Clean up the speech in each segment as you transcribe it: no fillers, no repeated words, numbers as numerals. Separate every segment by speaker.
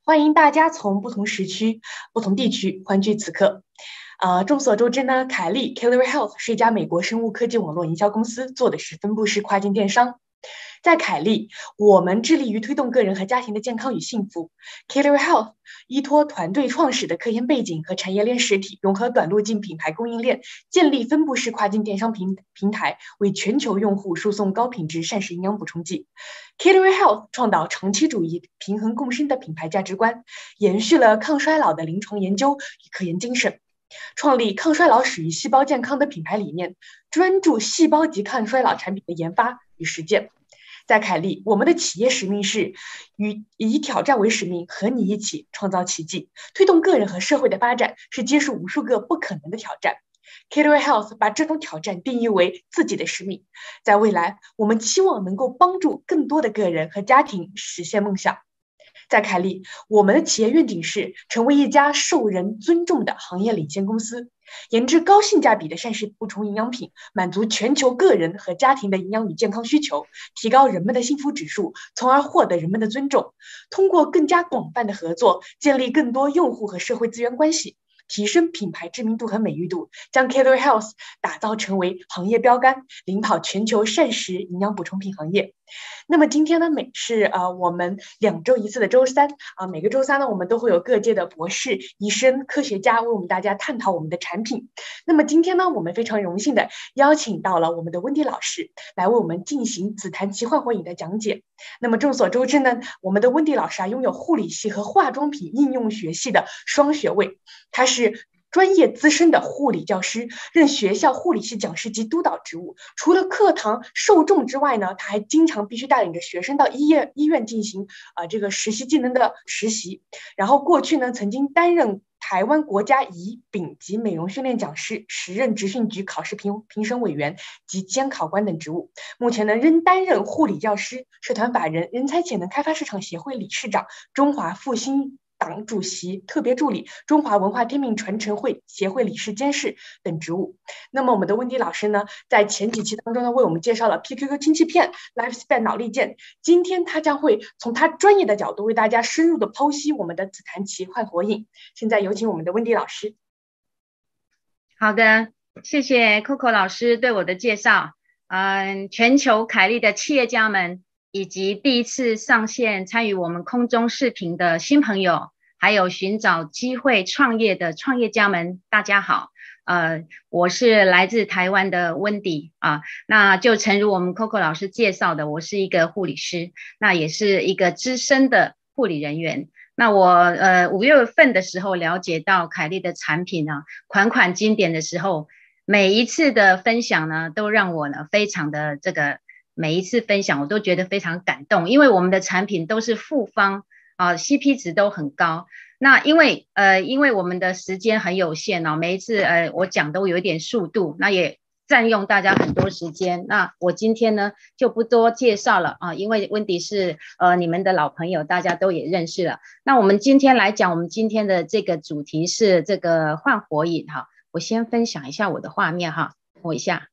Speaker 1: 欢迎大家从不同时区、不同地区欢聚此刻。众所周知呢，凯利 Calorie Health 是一家美国生物科技网络营销公司，做的是分布式跨境电商。在凯利，我们致力于推动个人和家庭的健康与幸福。Calorie Health 依托团队创始的科研背景和产业链实体，融合短路径品牌供应链，建立分布式跨境电商平台，为全球用户输送高品质膳食营养补充剂。Calorie Health 倡导长期主义、平衡共生的品牌价值观，延续了抗衰老的临床研究与科研精神。创立抗衰老始于细胞健康的品牌理念，专注细胞级抗衰老产品的研发与实践。在凯利，我们的企业使命是以挑战为使命，和你一起创造奇迹，推动个人和社会的发展，是接受无数个不可能的挑战。Calorie Health 把这种挑战定义为自己的使命，在未来，我们期望能够帮助更多的个人和家庭实现梦想。在凯利，我们的企业愿景是成为一家受人尊重的行业领先公司，研制高性价比的膳食补充营养品，满足全球个人和家庭的营养与健康需求，提高人们的幸福指数，从而获得人们的尊重。通过更加广泛的合作，建立更多用户和社会资源关系，提升品牌知名度和美誉度，将 Calorie Health 打造成为行业标杆，领跑全球膳食营养补充品行业。那么今天呢，是我们2周一次的周三每个周三呢，我们都会有各界的博士、医生、科学家为我们大家探讨我们的产品。那么今天呢，我们非常荣幸的邀请到了我们的温迪老师来为我们进行紫檀奇幻火饮的讲解。那么众所周知呢，我们的温迪老师拥有护理系和化妆品应用学系的双学位，他是专业资深的护理教师，任学校护理系讲师及督导职务。除了课堂受众之外呢，他还经常必须带领着学生到医院进行这个实习技能的实习。然后过去呢，曾经担任台湾国家乙丙级美容训练讲师，时任职训局考试评审委员及监考官等职务。目前呢，仍担任护理教师、社团法人人才潜能开发市场协会理事长、中华复兴党主席特别助理、中华文化天命传承会协会理事监事等职务。那么我们的温迪老师呢，在前几期当中呢，为我们介绍了 PQQ 氢气片、Lifespan 脑力健。今天他将会从他专业的角度为大家深入的剖析我们的紫檀奇幻火饮。现在有请我们的温迪老师。
Speaker 2: 好的，谢谢 Coco 老师对我的介绍。全球凯利的企业家们，以及第一次上线参与我们空中视频的新朋友，还有寻找机会创业的创业家们，大家好。我是来自台湾的温迪那就诚如我们 Coco 老师介绍的，我是一个护理师，那也是一个资深的护理人员。那我5月份的时候了解到凯利的产品款款经典的时候，每一次的分享呢，都让我呢非常的每一次分享我都觉得非常感动，因为我们的产品都是复方CP 值都很高。那因为我们的时间很有限每一次我讲都有一点速度，那也占用大家很多时间。那我今天呢就不多介绍了因为温迪是你们的老朋友，大家都也认识了。那我们今天来讲，我们今天的这个主题是这个幻火饮我先分享一下我的画面等我一下。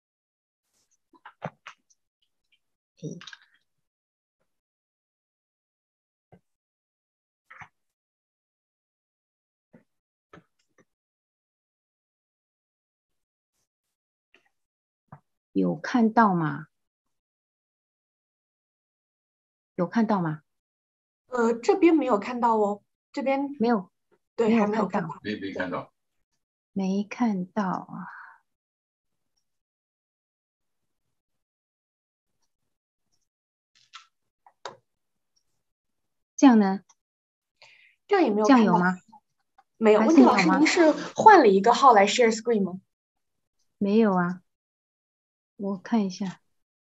Speaker 2: 有看到吗？有看到吗？
Speaker 1: 这边没有看到哦，这边
Speaker 2: 没有，
Speaker 1: 对，还没有
Speaker 2: 看到，
Speaker 3: 没看到，
Speaker 2: 没看到这样呢？
Speaker 1: 这样也没有看到，
Speaker 2: 这样有吗？
Speaker 1: 没有。温迪老师，您是换了一个号来 share screen 吗？
Speaker 2: 没有啊，我看一下。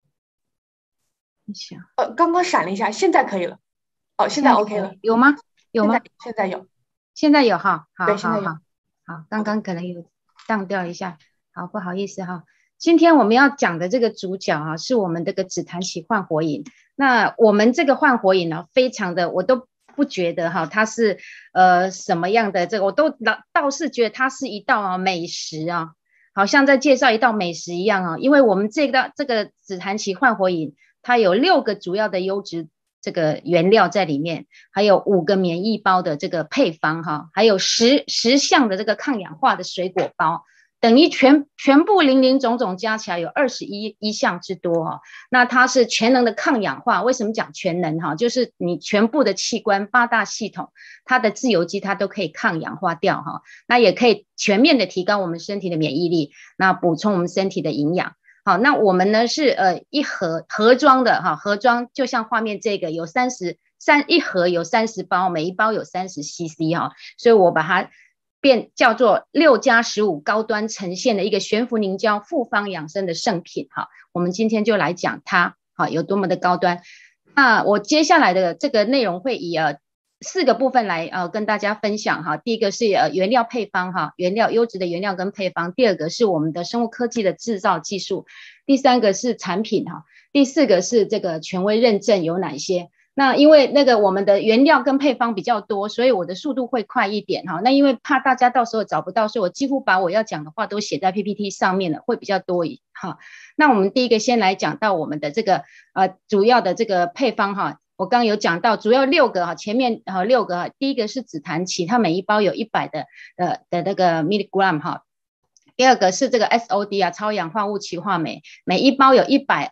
Speaker 1: 刚刚闪了一下，现在可以了。现在 OK 了。
Speaker 2: 有吗？有吗？
Speaker 1: 现在有。
Speaker 2: 现在有好，
Speaker 1: 对，现在有。
Speaker 2: 好，刚刚可能有当掉一下，好，不好意思今天我们要讲的这个主角是我们这个紫檀奇幻火饮。那我们这个幻火饮呢，非常的，我都不觉得它是什么样的我都倒是觉得它是一道美食好像在介绍一道美食一样因为我们这个紫檀奇幻火饮，它有6个主要的优质这个原料在里面，还有5个免疫包的这个配方哈，还有10项的这个抗氧化的水果包，等于全部零零总总加起来有21项之多哈。那它是全能的抗氧化，为什么讲全能哈？就是你全部的器官8大系统，它的自由基它都可以抗氧化掉哈，那也可以全面的提高我们身体的免疫力，那补充我们身体的营养。好，那我们呢是一盒装的哈，盒装就像画面这个有一盒有30包，每一包有30cc 哈，所以我把它叫做6+15高端呈现的一个悬浮凝胶复方养生的圣品哈。我们今天就来讲它好有多么的高端。那我接下来的这个内容会以4个部分来跟大家分享哈。第一个是原料配方哈，优质的原料跟配方。第2个是我们的生物科技的制造技术。第3个是产品哈。第4个是这个权威认证有哪些。那因为那个我们的原料跟配方比较多，所以我的速度会快一点哈。那因为怕大家到时候找不到，所以我几乎把我要讲的话都写在 PPT 上面了，会比较多哈。那我们第一个先来讲到我们的这个主要的这个配方哈。我刚刚有讲到主要6个哈，前面6个哈，第一个是紫檀萁，它每一包有100的那个 milligram 哈。第2个是这个 SOD 超氧化物歧化酶，每一包有1200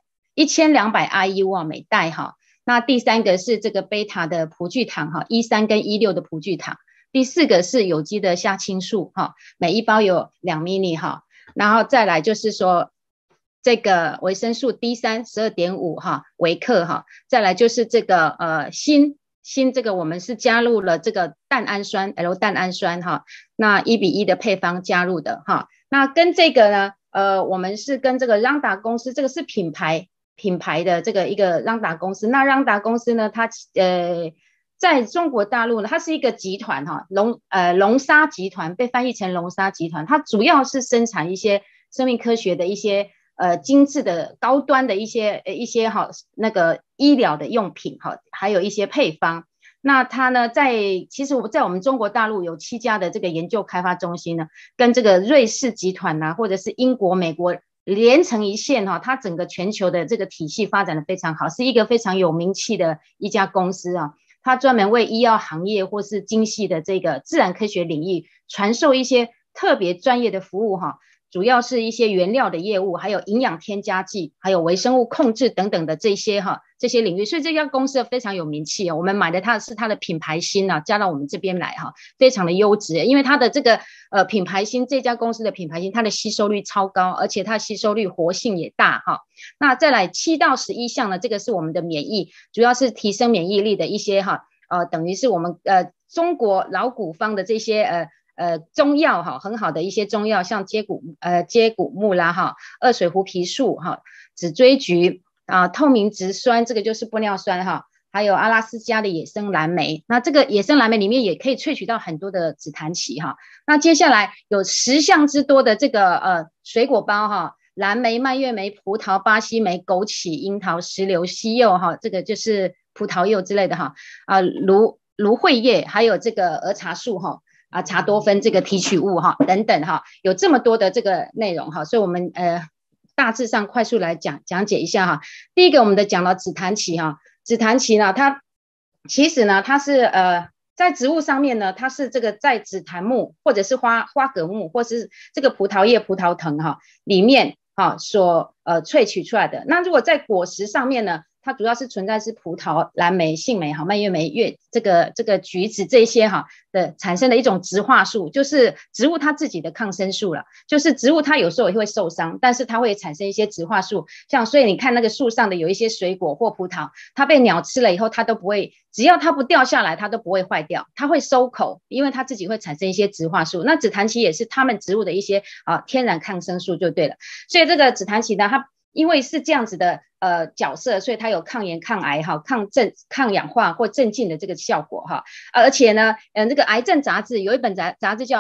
Speaker 2: IU 每袋哈。那第3个是这个贝塔的葡聚糖哈，E3跟E6的葡聚糖。第4个是有机的虾青素哈，每一包有2 ml 哈。然后再来就是说这个维生素 D3 12.5哈微克哈，再来就是这个锌这个我们是加入了这个蛋氨酸 L 蛋氨酸哈，那1:1的配方加入的哈。那跟这个呢我们是跟这个让达公司，这个是品牌的这个一个让达公司。那让达公司呢，它在中国大陆呢，它是一个集团哈，龙沙集团被翻译成龙沙集团，它主要是生产一些生命科学的一些精致的高端的一些哈那个医疗的用品哈，还有一些配方。那它呢其实在我们中国大陆有7家的这个研究开发中心呢，跟这个瑞士集团啊，或者是英国、美国连成一线哈，它整个全球的这个体系发展的非常好，是一个非常有名气的一家公司啊。它专门为医药行业或是精细的这个自然科学领域传授一些特别专业的服务哈。主要是一些原料的业务，还有营养添加剂，还有微生物控制等等的这些领域，所以这家公司非常有名气我们买的是它的品牌锌加到我们这边来非常的优质，因为它的这个品牌锌，这家公司的品牌锌，它的吸收率超高，而且它的吸收率活性也大那再来7到11项呢，这个是我们的免疫，主要是提升免疫力的一些等于是我们中国老古方的这些中药很好的一些中药，像接骨木啦二水胡皮素紫锥菊透明质酸，这个就是玻尿酸还有阿拉斯加的野生蓝莓。那这个野生蓝莓里面也可以萃取到很多的紫檀萁那接下来有10项之多的这个水果包蓝莓、蔓越莓、葡萄、巴西莓、枸杞、樱桃、石榴、西柚这个就是葡萄柚之类的芦荟叶，还有这个儿茶素茶多酚这个提取物等等有这么多的这个内容所以我们大致上快速来讲解一下第一个我们的讲到紫檀萁紫檀萁呢，它其实呢它是在植物上面呢，它是这个在紫檀木或者是花蛤木或是这个葡萄叶葡萄藤里面所萃取出来的。那如果在果实上面呢，它主要是存在是葡萄、蓝莓、杏莓、蔓越莓、这个橘子这些的产生的一种植化素，就是植物它自己的抗生素了。就是植物它有时候也会受伤，但是它会产生一些植化素，所以你看那个树上的有一些水果或葡萄，它被鸟吃了以后，它都不会，只要它不掉下来，它都不会坏掉，它会收口，因为它自己会产生一些植化素。那紫檀萁也是它们植物的一些天然抗生素就对了。所以这个紫檀萁呢，它因为是这样子的角色，所以它有抗炎、抗癌、抗氧化或镇静的这个效果而且呢，这个癌症杂志有一本杂志叫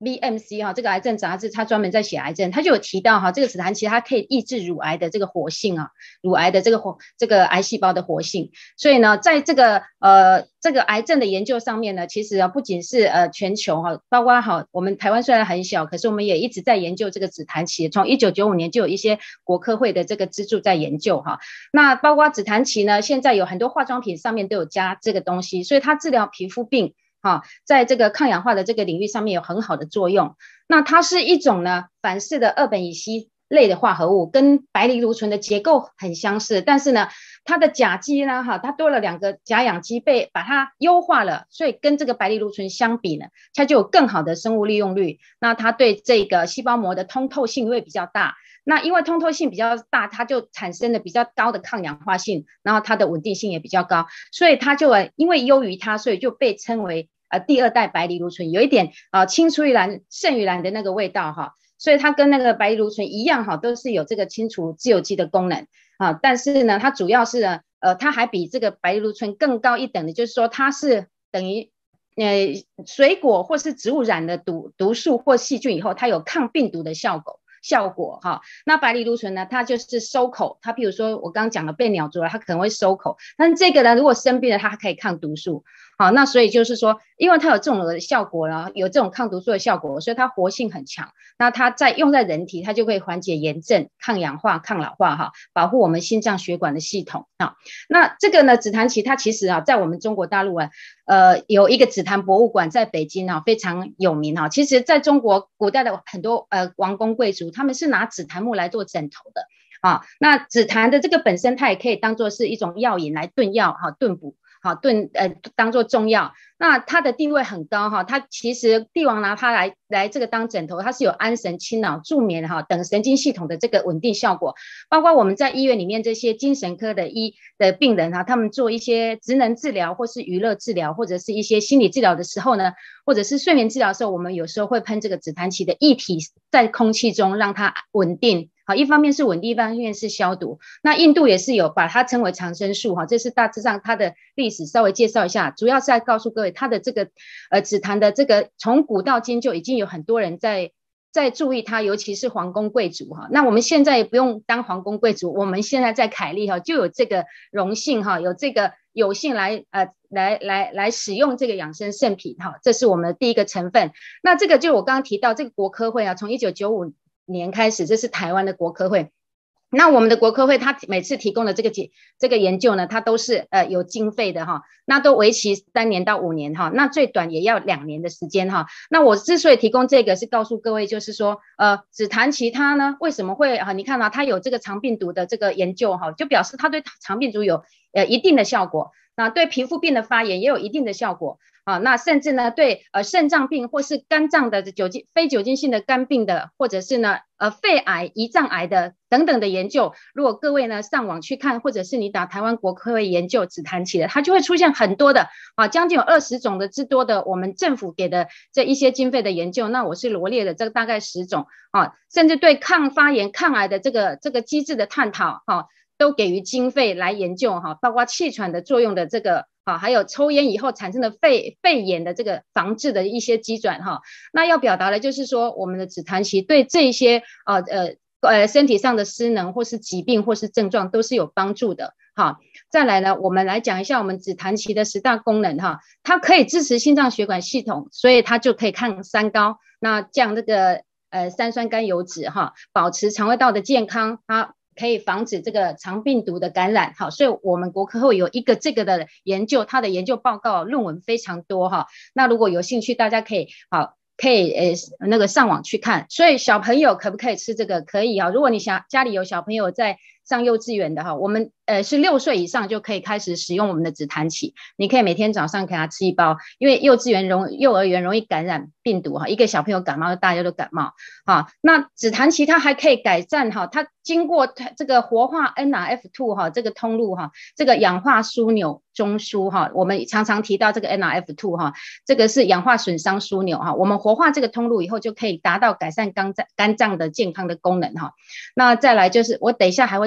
Speaker 2: BMC 哈，这个癌症杂志它专门在写癌症，它就有提到哈，这个紫檀其实它可以抑制乳癌的这个活性啊，乳癌的这个癌细胞的活性。所以呢，在这个癌症的研究上面呢，其实不仅是全球哈，包括我们台湾虽然很小，可是我们也一直在研究这个紫檀萁，从1995年就有一些国科会的这个资助在研究哈。那包括紫檀萁呢，现在有很多化妆品上面都有加这个东西，所以它治疗皮肤病。在这个抗氧化的这个领域上面有很好的作用。那它是一种呢反式的二苯乙烯类的化合物，跟白藜芦醇的结构很相似，但是呢它的甲基呢它多了2个甲氧基把它优化了，所以跟这个白藜芦醇相比呢，它就有更好的生物利用率。那它对这个细胞膜的通透性会比较大，那因为通透性比较大，它就产生了比较高的抗氧化性，然后它的稳定性也比较高，所以它就因为优于它，所以就被称为第2代白藜芦醇，有一点青出于蓝胜于蓝的那个味道哈，所以它跟那个白藜芦醇一样哈，都是有这个清除自由基的功能啊，但是呢，它主要是呢它还比这个白藜芦醇更高一等的，就是说它是等于水果或是植物染的毒素或细菌以后，它有抗病毒的效果哈。那白藜芦醇呢，它就是收口，它譬如说我刚刚讲的被鸟啄了，它可能会收口，但是这个呢，如果生病了，它可以抗毒素。好，那所以就是说，因为它有这种的效果了，有这种抗毒素的效果，所以它活性很强。那它用在人体，它就可以缓解炎症、抗氧化、抗老化哈，保护我们心脏血管的系统啊。那这个呢，紫檀萁它其实在我们中国大陆有一个紫檀博物馆在北京非常有名哈。其实在中国古代的很多王公贵族，他们是拿紫檀木来做枕头的啊。那紫檀的这个本身，它也可以当做是一种药引来炖药炖补。当做中药，那它的地位很高哈。它其实帝王拿它来这个当枕头，它是有安神、清脑、助眠等神经系统的这个稳定效果。包括我们在医院里面这些精神科的病人他们做一些职能治疗，或是娱乐治疗，或者是一些心理治疗的时候呢，或者是睡眠治疗的时候，我们有时候会喷这个紫檀萁的液体在空气中，让它稳定。好，一方面是稳定，一方面是消毒。那印度也是有把它称为长生树这是大致上它的历史稍微介绍一下，主要是在告诉各位它的这个紫檀的这个从古到今就已经有很多人在注意它，尤其是皇宫贵族那我们现在也不用当皇宫贵族，我们现在在凯利就有这个荣幸有这个有幸来使用这个养生圣品这是我们的第一个成分。那这个就我刚刚提到这个国科会从1995年开始，这是台湾的国科会。那我们的国科会它每次提供的这个研究呢，它都是有经费的那都为期3年到5年那最短也要2年的时间那我之所以提供这个是告诉各位，就是说紫檀萁它呢为什么会你看它有这个肠病毒的这个研究就表示它对肠病毒有一定的效果，那对皮肤病的发炎也有一定的效果那甚至呢对肾脏病或是肝脏的非酒精性的肝病的，或者是呢肺癌、胰脏癌的等等的研究，如果各位呢上网去看，或者是你打台湾国科会研究紫檀萁的，它就会出现很多的将近有20种的之多的我们政府给的这一些经费的研究。那我是罗列的这大概10种甚至对抗发炎、抗癌的这个机制的探讨都给予经费来研究包括气喘的作用的这个还有抽烟以后产生的肺炎的这个防治的一些机转那要表达的就是说，我们的紫檀萁对这些身体上的失能或是疾病或是症状都是有帮助的再来呢，我们来讲一下我们紫檀萁的10大功能它可以支持心脏血管系统，所以它就可以抗三高，那降这个三酸甘油酯保持肠胃道的健康，它可以防止这个肠病毒的感染所以我们国科会有一个这个的研究，它的研究报告论文非常多那如果有兴趣大家可以那个上网去看。所以小朋友可不可以吃这个？可以如果你家里有小朋友在上幼稚园的我们是6岁以上就可以开始使用我们的紫檀萁，你可以每天早上给他吃1包，因为幼儿园容易感染病毒一个小朋友感冒大家都感冒那紫檀萁它还可以改善它经过这个活化 NRF2 这个通路这个氧化枢纽中枢我们常常提到这个 NRF2 这个是氧化损伤枢纽我们活化这个通路以后就可以达到改善肝脏的健康的功能那再来就是我等一下还会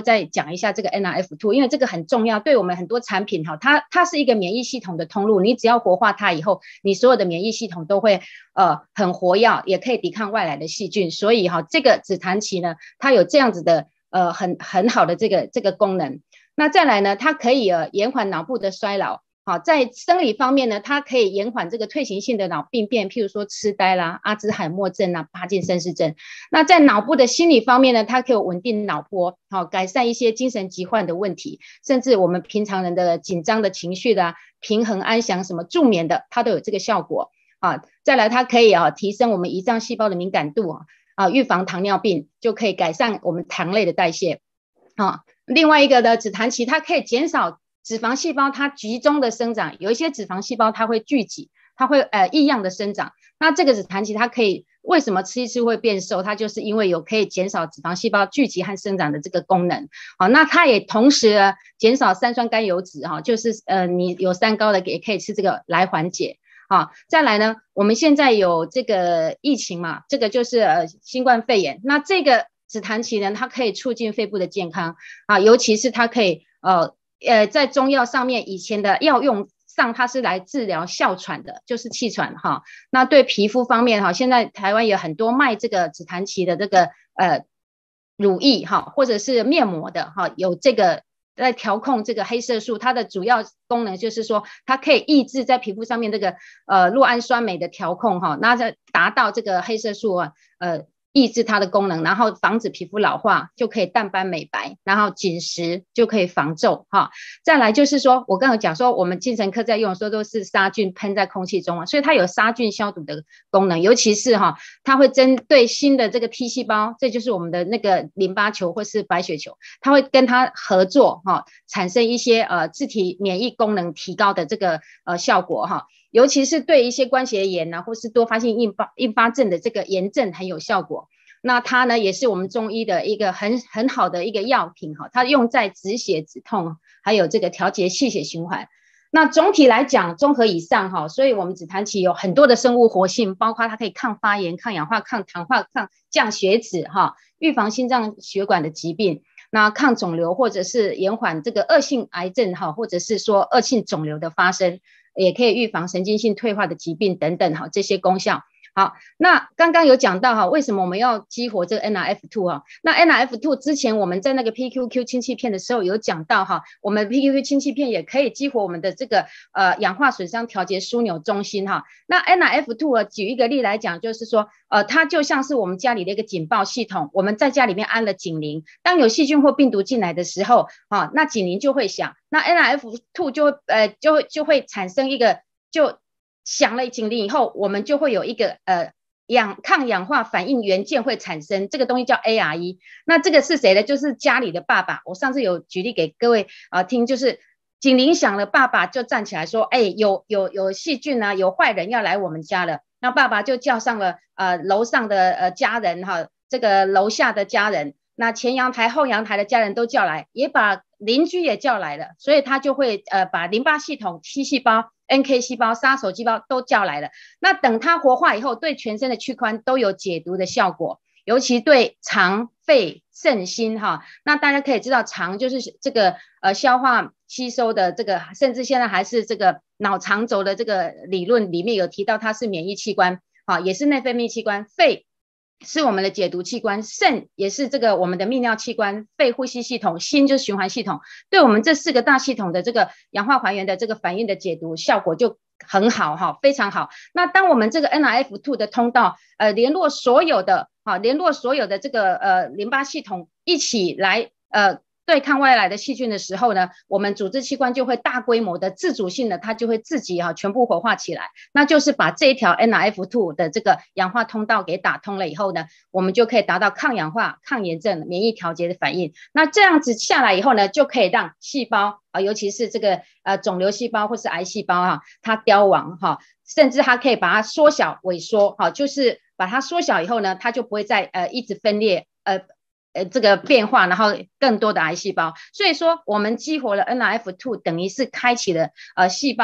Speaker 2: 再讲一下这个 NRF2，因为这个很重要，对我们很多产品哈，它是一个免疫系统的通路，你只要活化它以后，你所有的免疫系统都会很活跃，也可以抵抗外来的细菌，所以哈，这个紫檀萁呢，它有这样子的很好的这个功能。那再来呢，它可以延缓脑部的衰老。好，在生理方面呢，它可以延缓这个退行性的脑病变，譬如说痴呆啦、阿兹海默症啊、帕金森氏症。那在脑部的心理方面呢，它可以稳定脑波，好，改善一些精神疾患的问题，甚至我们平常人的紧张的情绪的平衡安详、什么助眠的，它都有这个效果。啊，再来它可以提升我们胰脏细胞的敏感度预防糖尿病，就可以改善我们糖类的代谢。另外一个的紫檀萁，它可以减少脂肪细胞它集中的生长，有一些脂肪细胞它会聚集，它会异样的生长。那这个紫檀萁它可以为什么吃一吃会变瘦？它就是因为有可以减少脂肪细胞聚集和生长的这个功能。好，那它也同时减少三酸甘油酯就是你有三高的也可以吃这个来缓解。好，再来呢，我们现在有这个疫情嘛，这个就是新冠肺炎。那这个紫檀萁呢，它可以促进肺部的健康尤其是它可以在中药上面以前的药用上，它是来治疗哮喘的，就是气喘那对皮肤方面现在台湾有很多卖这个紫檀萁的这个乳液或者是面膜的有这个在调控这个黑色素，它的主要功能就是说，它可以抑制在皮肤上面这个酪氨酸酶的调控那就达到这个黑色素抑制它的功能，然后防止皮肤老化，就可以淡斑美白，然后紧实就可以防皱再来就是说，我刚刚讲说，我们精神科在用的时候都是杀菌喷在空气中所以它有杀菌消毒的功能，尤其是它会针对新的这个 T 细胞，这就是我们的那个淋巴球或是白血球，它会跟它合作产生一些自体免疫功能提高的这个效果尤其是对一些关节炎或是多发性硬发症的这个炎症很有效果。那它呢也是我们中医的一个很好的一个药品它用在止血止痛，还有这个调节气血循环。那总体来讲，综合以上所以我们紫檀萁有很多的生物活性，包括它可以抗发炎、抗氧化、抗糖化、抗降血脂预防心脏血管的疾病，那抗肿瘤或者是延缓这个恶性癌症或者是说恶性肿瘤的发生，也可以预防神经性退化的疾病等等这些功效。好，那刚刚有讲到为什么我们要激活这个 NRF2 那 NRF2 之前我们在那个 PQQ 氢气片的时候有讲到我们 PQQ 氢气片也可以激活我们的这个氧化损伤调节枢纽中心那 NRF2 举一个例来讲，就是说它就像是我们家里的一个警报系统，我们在家里面安了警铃，当有细菌或病毒进来的时候那警铃就会响，那 NRF2 就会产生一个就响了警铃以后，我们就会有一个抗氧化反应元件会产生，这个东西叫 ARE。那这个是谁呢？就是家里的爸爸。我上次有举例给各位听，就是警铃响了，爸爸就站起来说：“有细菌有坏人要来我们家了。”那爸爸就叫上了楼上的家人这个楼下的家人，那前阳台后阳台的家人都叫来，也把邻居也叫来了，所以他就会把淋巴系统、T 细胞、NK 细胞、杀手细胞都叫来了。那等它活化以后，对全身的器官都有解毒的效果，尤其对肠、肺、肾、心那大家可以知道，肠就是这个消化吸收的这个，甚至现在还是这个脑肠轴的这个理论里面有提到，它是免疫器官也是内分泌器官。肺是我们的解毒器官，肾也是这个我们的泌尿器官，肺呼吸系统，心就是循环系统，对我们这4个大系统的这个氧化还原的这个反应的解毒效果就很好非常好。那当我们这个 NRF2 的通道联络所有的这个淋巴系统一起来对抗外来的细菌的时候呢，我们组织器官就会大规模的自主性的，它就会自己全部活化起来，那就是把这一条 NRF2 的这个氧化通道给打通了以后呢，我们就可以达到抗氧化、抗炎症、免疫调节的反应。那这样子下来以后呢，就可以让细胞尤其是这个肿瘤细胞或是癌细胞它凋亡甚至它可以把它缩小萎缩就是把它缩小以后呢，它就不会再一直分裂这个变化，然后更多的癌细胞。所以说我们激活了 NRF2， 等于是开启了细胞呢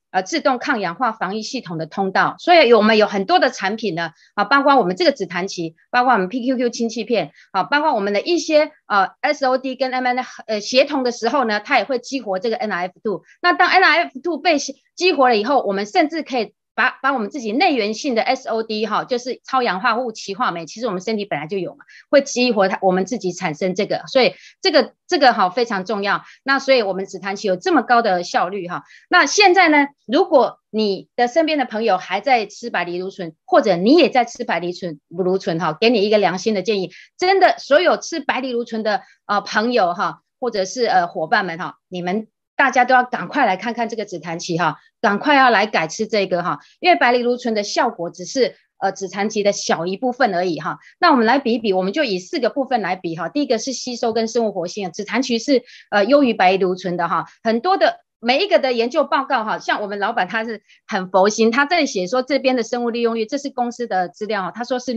Speaker 2: 自动抗氧化防疫系统的通道，所以我们有很多的产品呢，包括我们这个紫檀萁，包括我们 PQQ 氢气片，包括我们的一些SOD 跟 MN 协同的时候呢，它也会激活这个 NRF2。那当 NRF2 被激活了以后，我们甚至可以把我们自己内源性的 SOD 就是超氧化物歧化酶，其实我们身体本来就有嘛，会激活我们自己产生这个，所以这个非常重要。那所以我们紫檀萁有这么高的效率那现在呢，如果你的身边的朋友还在吃百利芦醇，或者你也在吃百利芦醇给你一个良心的建议，真的所有吃百利芦醇的朋友或者是伙伴们你们大家都要赶快来看看这个紫檀萁赶快要来改吃这个因为百利芦醇的效果只是紫檀萁的小一部分而已那我们来比一比，我们就以4个部分来比第一个是吸收跟生物活性，紫檀萁是优于百利芦醇的很多的每一个的研究报告像我们老板他是很佛心，他在写说这边的生物利用率，这是公司的资料他说是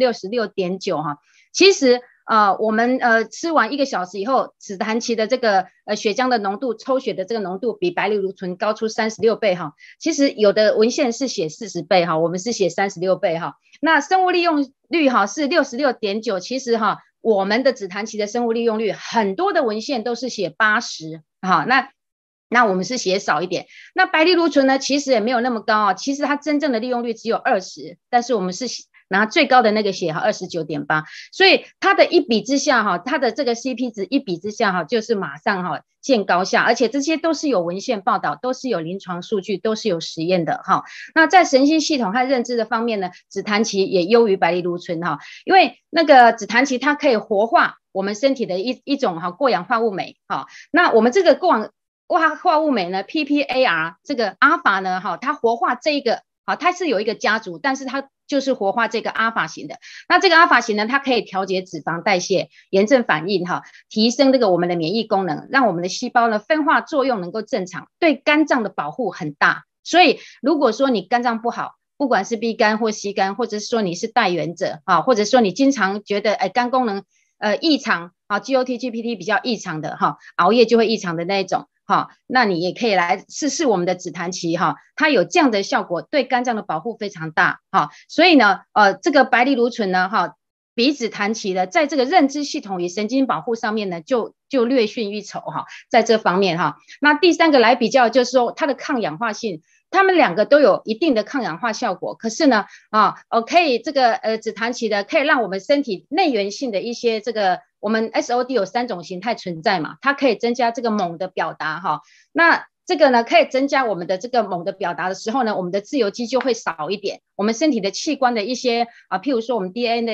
Speaker 2: 66.9 其实我们吃完1个小时以后，紫檀萁的这个血浆的浓度，抽血的这个浓度比百利芦醇高出36倍其实有的文献是写40倍我们是写36倍那生物利用率是 66.9 其实我们的紫檀萁的生物利用率很多的文献都是写80那我们是写少一点。那百利芦醇呢，其实也没有那么高其实它真正的利用率只有20，但是我们是拿最高的那个写29.8，所以它的一比之下它的这个 CP 值一比之下就是马上见高下，而且这些都是有文献报道，都是有临床数据，都是有实验的那在神经系统和认知的方面呢，紫檀萁也优于百利芦醇因为那个紫檀萁它可以活化我们身体的一种过氧化物酶那我们这个过氧化物酶呢 PPAR 这个阿法呢它活化这一个它是有一个家族，但是它就是活化这个阿法型的。那这个阿法型呢，它可以调节脂肪代谢、炎症反应提升这个我们的免疫功能，让我们的细胞呢分化作用能够正常，对肝脏的保护很大。所以如果说你肝脏不好，不管是 B 肝或 C 肝，或者是说你是带原者或者说你经常觉得肝功能异常GOT、GPT 比较异常的熬夜就会异常的那一种那你也可以来试试我们的紫檀萁它有这样的效果，对肝脏的保护非常大所以呢这个百利芦醇呢比紫檀萁的在这个认知系统与神经保护上面呢就略逊一筹在这方面那第3个来比较就是说它的抗氧化性，他们2个都有一定的抗氧化效果，可是呢可以这个紫檀萁的可以让我们身体内源性的一些这个我们 SOD 有3种形态存在嘛，它可以增加这个锰的表达那这个呢可以增加我们的这个锰的表达的时候呢，我们的自由基就会少一点，我们身体的器官的一些譬如说我们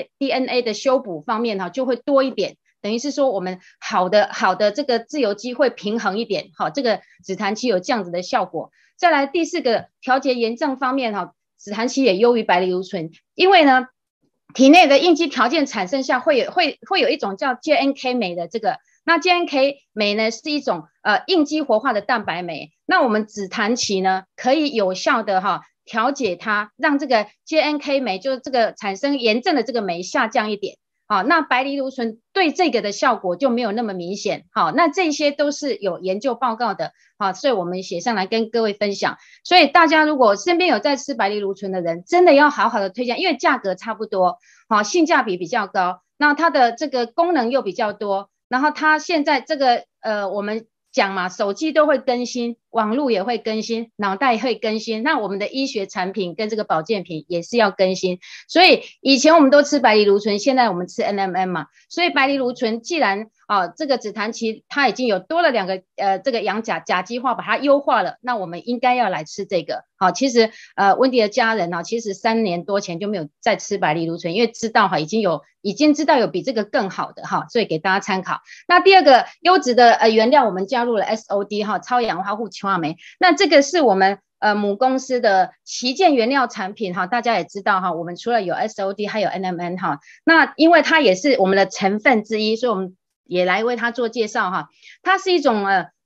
Speaker 2: DNA 的修补方面就会多一点，等于是说我们好的这个自由基会平衡一点这个紫檀萁有这样子的效果。再来第4个调节炎症方面紫檀萁也优于百利芦醇，因为呢体内的应激条件产生下会有一种叫 JNK 酶的这个，那 JNK 酶呢是一种应激活化的蛋白酶，那我们紫檀萁呢可以有效的调节它，让这个 JNK 酶就是这个产生炎症的这个酶下降一点那百利芦醇对这个的效果就没有那么明显那这些都是有研究报告的所以我们写上来跟各位分享。所以大家如果身边有在吃百利芦醇的人，真的要好好的推荐，因为价格差不多性价比比较高，那它的这个功能又比较多，然后它现在这个我们讲嘛，手机都会更新，网络也会更新，脑袋也会更新，那我们的医学产品跟这个保健品也是要更新。所以以前我们都吃百利芦醇，现在我们吃 NMN 嘛，所以百利芦醇既然这个紫檀萁它已经有多了2个这个氧甲基化把它优化了，那我们应该要来吃这个其实温迪的家人其实3年多前就没有再吃百利芦醇，因为知道已经知道有比这个更好的所以给大家参考。那第2个优质的原料，我们加入了 SOD 超氧化物歧化酶，那这个是我们母公司的旗舰原料产品大家也知道我们除了有 SOD 还有 NMN 那因为它也是我们的成分之一，所以我们也来为它做介绍它是一种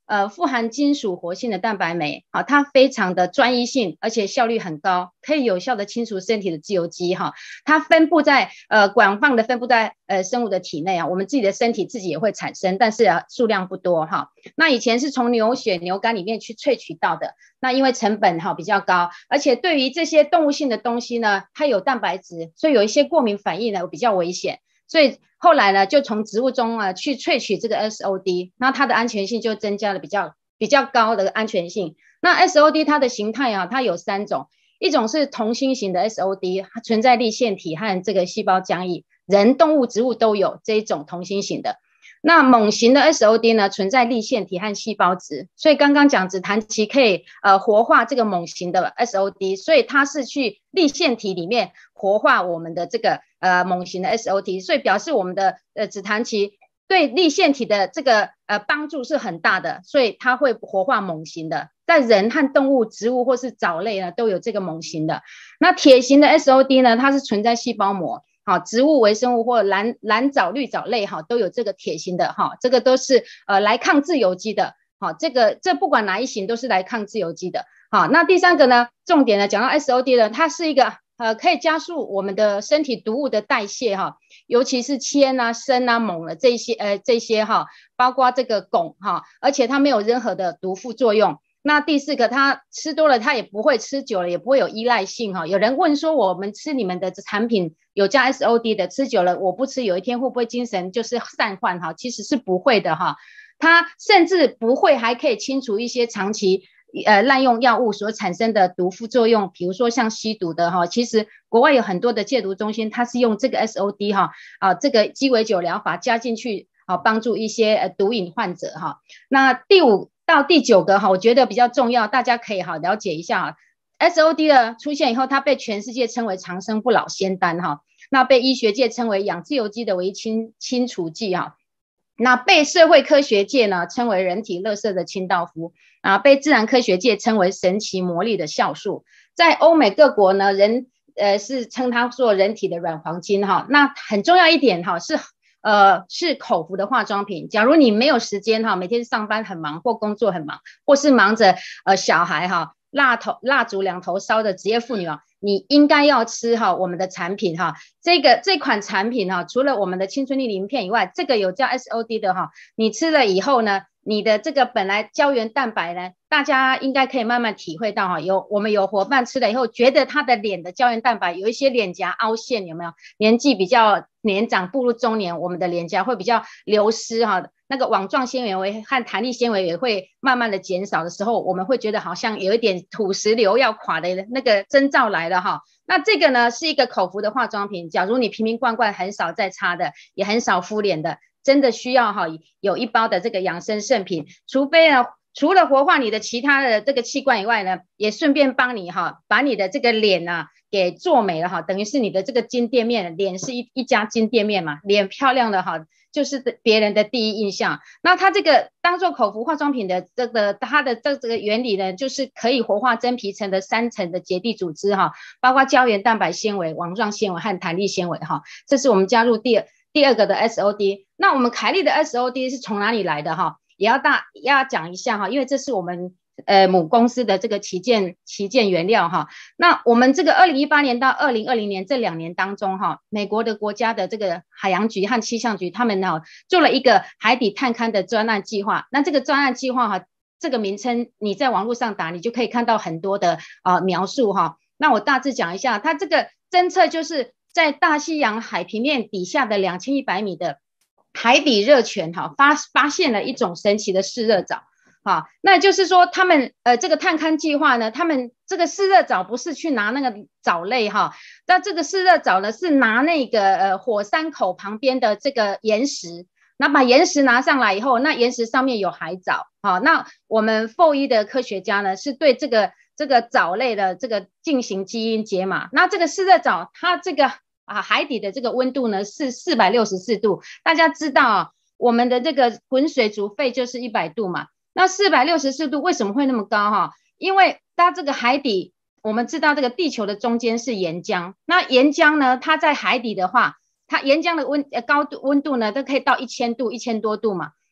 Speaker 2: 富含金属活性的蛋白酶，它非常的专一性，而且效率很高，可以有效的清除身体的自由基它分布在广泛的分布在生物的体内我们自己的身体自己也会产生，但是数量不多那以前是从牛血、牛肝里面去萃取到的，那因为成本比较高，而且对于这些动物性的东西呢，它有蛋白质，所以有一些过敏反应呢比较危险。所以后来呢，就从植物中去萃取这个 SOD， 那它的安全性就增加了比较高的安全性。那 SOD 它的形态它有3种，一种是同心型的 SOD， 它存在粒线体和这个细胞浆液，人、动物、植物都有这一种同心型的。那锰型的 SOD 呢，存在粒线体和细胞质，所以刚刚讲紫檀萁可以活化这个锰型的 SOD， 所以它是去粒线体里面活化我们的这个锰型的 SOD， 所以表示我们的紫檀萁对粒线体的这个帮助是很大的，所以它会活化锰型的，在人和动物、植物或是藻类呢都有这个锰型的。那铁型的 SOD 呢，它是存在细胞膜。植物微生物或蓝藻、绿藻类都有这个铁型的这个都是来抗自由基的这不管哪一型都是来抗自由基的那第3个呢，重点呢讲到 SOD 呢，它是一个可以加速我们的身体毒物的代谢尤其是铅啊、砷啊、锰的这些包括这个汞而且它没有任何的毒副作用。那第4个，它吃多了，它也不会吃久了，也不会有依赖性有人问说，我们吃你们的产品有加 SOD 的，吃久了我不吃，有一天会不会精神就是散涣其实是不会的它甚至不会，还可以清除一些长期滥用药物所产生的毒副作用，比如说像吸毒的其实国外有很多的戒毒中心，它是用这个 SOD 这个鸡尾酒疗法加进去帮助一些毒瘾患者那第5到第9个我觉得比较重要，大家可以了解一下SOD 的出现以后，它被全世界称为长生不老仙丹那被医学界称为养自由基的唯一清除剂那被社会科学界呢称为人体垃圾的清道夫被自然科学界称为神奇魔力的酵素。在欧美各国呢，人是称它做人体的软黄金那很重要一点是口服的化妆品。假如你没有时间每天上班很忙或工作很忙，或是忙着小孩蜡烛2头烧的职业妇女你应该要吃我们的产品这款产品除了我们的青春力鳞片以外，这个有加 SOD 的你吃了以后呢，你的这个本来胶原蛋白呢，大家应该可以慢慢体会到我们有伙伴吃了以后，觉得他的脸的胶原蛋白有一些脸颊凹陷，有没有？年纪比较年长步入中年，我们的脸颊会比较流失那个网状纤维和弹力纤维也会慢慢的减少的时候，我们会觉得好像有一点土石流要垮的那个征兆来了那这个呢是一个口服的化妆品，假如你瓶瓶罐罐很少在擦的，也很少敷脸的，真的需要有一包的这个养生圣品，除非呢除了活化你的其他的这个器官以外呢，也顺便帮你把你的这个脸给做美了等于是你的这个金店面，脸是一家金店面嘛，脸漂亮的就是别人的第一印象。那它这个当做口服化妆品的它的这个原理呢，就是可以活化真皮层的3层的结缔组织包括胶原蛋白纤维、网状纤维和弹力纤维这是我们加入第二个的 SOD。 那我们凯利的 SOD 是从哪里来的也要讲一下因为这是我们母公司的这个旗舰原料那我们这个2018年到2020年这2年当中美国的国家的这个海洋局和气象局他们做了一个海底探勘的专案计划。那这个专案计划这个名称你在网络上打，你就可以看到很多的描述那我大致讲一下，它这个侦测就是在大西洋海平面底下的2100米的海底热泉发现了一种神奇的嗜热藻那就是说他们这个探勘计划呢，他们这个嗜热藻不是去拿那个藻类那这个嗜热藻呢是拿那个火山口旁边的这个岩石，那把岩石拿上来以后，那岩石上面有海藻那我们兽医的科学家呢是对这个藻类的这个进行基因解码。那这个嗜热藻它这个海底的这个温度呢是464度，大家知道我们的这个滚水煮沸就是100度嘛，那464度为什么会那么高因为它这个海底，我们知道这个地球的中间是岩浆，那岩浆呢它在海底的话，它岩浆的温度呢都可以到1000度1000多度嘛，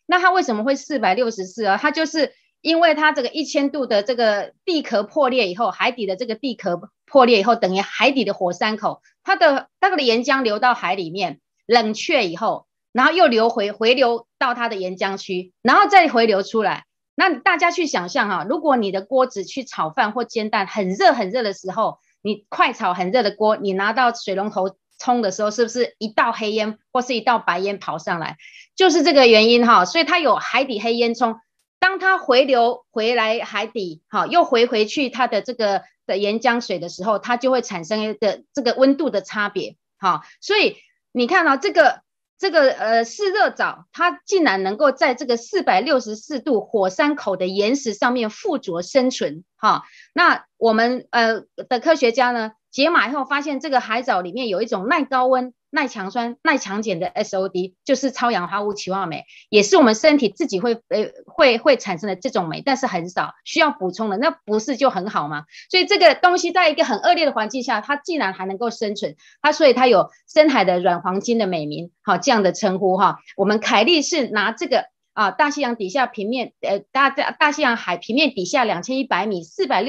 Speaker 2: 那它为什么会464啊？它就是因为它这个1000度的这个地壳破裂以后，海底的这个地壳破裂以后，等于海底的火山口，它的岩浆流到海里面，冷却以后，然后又回流到它的岩浆区，然后再回流出来。那大家去想象哈，如果你的锅子去炒饭或煎蛋很热很热的时候，你快炒很热的锅，你拿到水龙头冲的时候，是不是一道黑烟或是一道白烟跑上来？就是这个原因哈，所以它有海底黑烟囱。当它回流回来海底，好，又回去它的这个的岩浆水的时候，它就会产生一个这个温度的差别，好，所以你看到这个嗜热藻，它竟然能够在这个464度火山口的岩石上面附着生存，哈，那我们的科学家呢，解码以后发现这个海藻里面有一种耐高温、耐强酸、耐强碱的 SOD， 就是超氧化物歧化酶，也是我们身体自己会产生的这种酶，但是很少，需要补充的，那不是就很好吗？所以这个东西在一个很恶劣的环境下，它竟然还能够生存，所以它有深海的软黄金的美名，好，这样的称呼哈。我们凯利是拿这个大西洋底下平面大西洋海平面底下2100米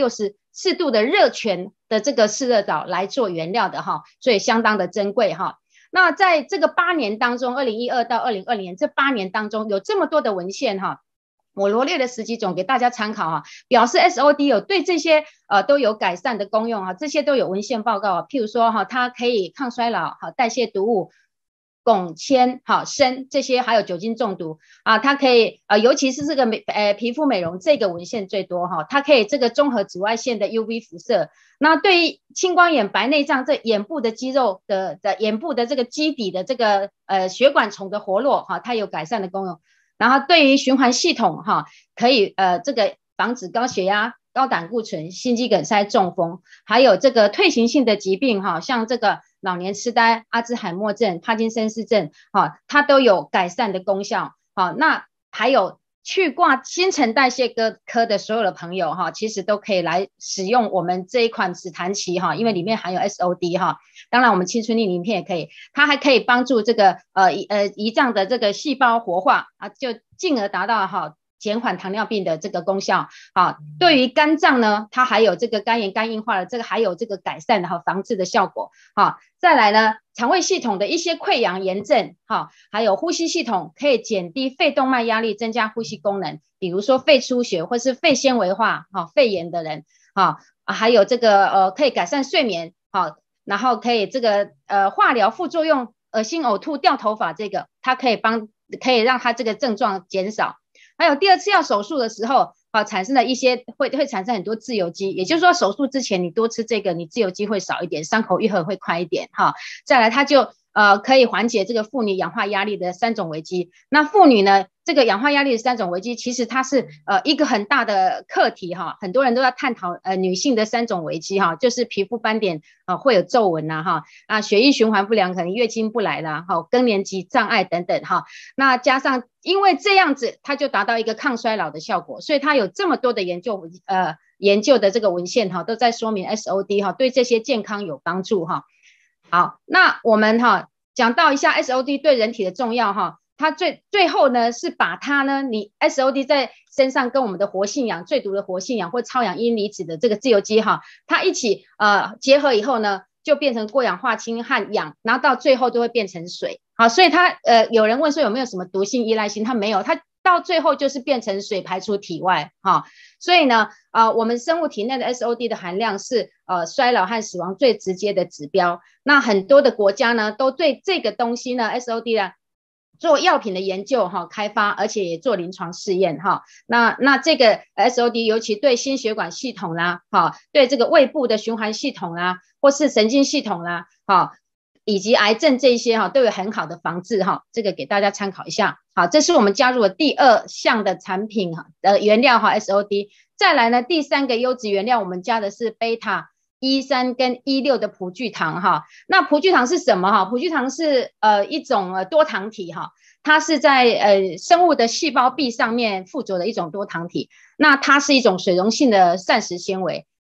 Speaker 2: 464度的热泉的这个嗜热藻来做原料的哈，所以相当的珍贵哈。那在这个8年当中，2012到2020年这8年当中，有这么多的文献哈，我罗列了10几种给大家参考哈，表示 SOD 有对这些都有改善的功用哈，这些都有文献报告，譬如说哈，它可以抗衰老、好代谢毒物、汞、铅、好砷这些，还有酒精中毒啊，它可以尤其是这个皮肤美容这个文献最多哈，它可以这个综合紫外线的 UV 辐射。那对于青光眼、白内障这眼部的肌肉的眼部的这个基底的这个血管丛的活络哈，它有改善的功用。然后对于循环系统哈，可以这个防止高血压、高胆固醇、心肌梗塞、中风，还有这个退行性的疾病哈，像这个老年痴呆、阿兹海默症、帕金森氏症哈，它都有改善的功效。好，那还有去挂新陈代谢科的所有的朋友哈，其实都可以来使用我们这一款紫檀萁哈，因为里面含有 SOD 哈。当然我们青春力鳞片也可以，它还可以帮助这个胰脏的这个细胞活化啊，就进而达到哈减缓糖尿病的这个功效啊。对于肝脏呢，它还有这个肝炎、肝硬化的这个还有这个改善的和防治的效果啊。再来呢，肠胃系统的一些溃疡炎症哈，还有呼吸系统可以减低肺动脉压力，增加呼吸功能，比如说肺出血或是肺纤维化肺炎的人还有这个可以改善睡眠然后可以这个化疗副作用恶心呕吐掉头发，这个它可以让它这个症状减少。还有第2次要手术的时候产生了一些会产生很多自由基，也就是说手术之前你多吃这个，你自由基会少一点，伤口愈合会快一点再来它就可以缓解这个妇女氧化压力的3种危机。那妇女呢，这个氧化压力的3种危机，其实它是一个很大的课题很多人都在探讨女性的3种危机就是皮肤斑点会有皱纹血液循环不良，可能月经不来啦更年期障碍等等那加上因为这样子，它就达到一个抗衰老的效果，所以它有这么多的研究的这个文献都在说明 SOD 对这些健康有帮助好，那我们讲到一下 SOD 对人体的重要它最后呢是把它呢，你 SOD 在身上跟我们的活性氧、最毒的活性氧或超氧阴离子的这个自由基它一起结合以后呢，就变成过氧化氢和氧，然后到最后就会变成水。好，所以它有人问说有没有什么毒性依赖性，它没有，它到最后就是变成水排出体外所以呢我们生物体内的 SOD 的含量是衰老和死亡最直接的指标。那很多的国家呢都对这个东西呢 SOD 呢做药品的研究开发，而且也做临床试验那这个 SOD 尤其对心血管系统啦对这个胃部的循环系统啦或是神经系统啦以及癌症这些都有很好的防治这个给大家参考一下。好，这是我们加入的第2项的产品的原料SOD。再来呢，第3个优质原料我们加的是贝塔E3跟E6的葡聚糖那葡聚糖是什么葡聚糖是一种多糖体它是在生物的细胞壁上面附着的一种多糖体，那它是一种水溶性的膳食纤维。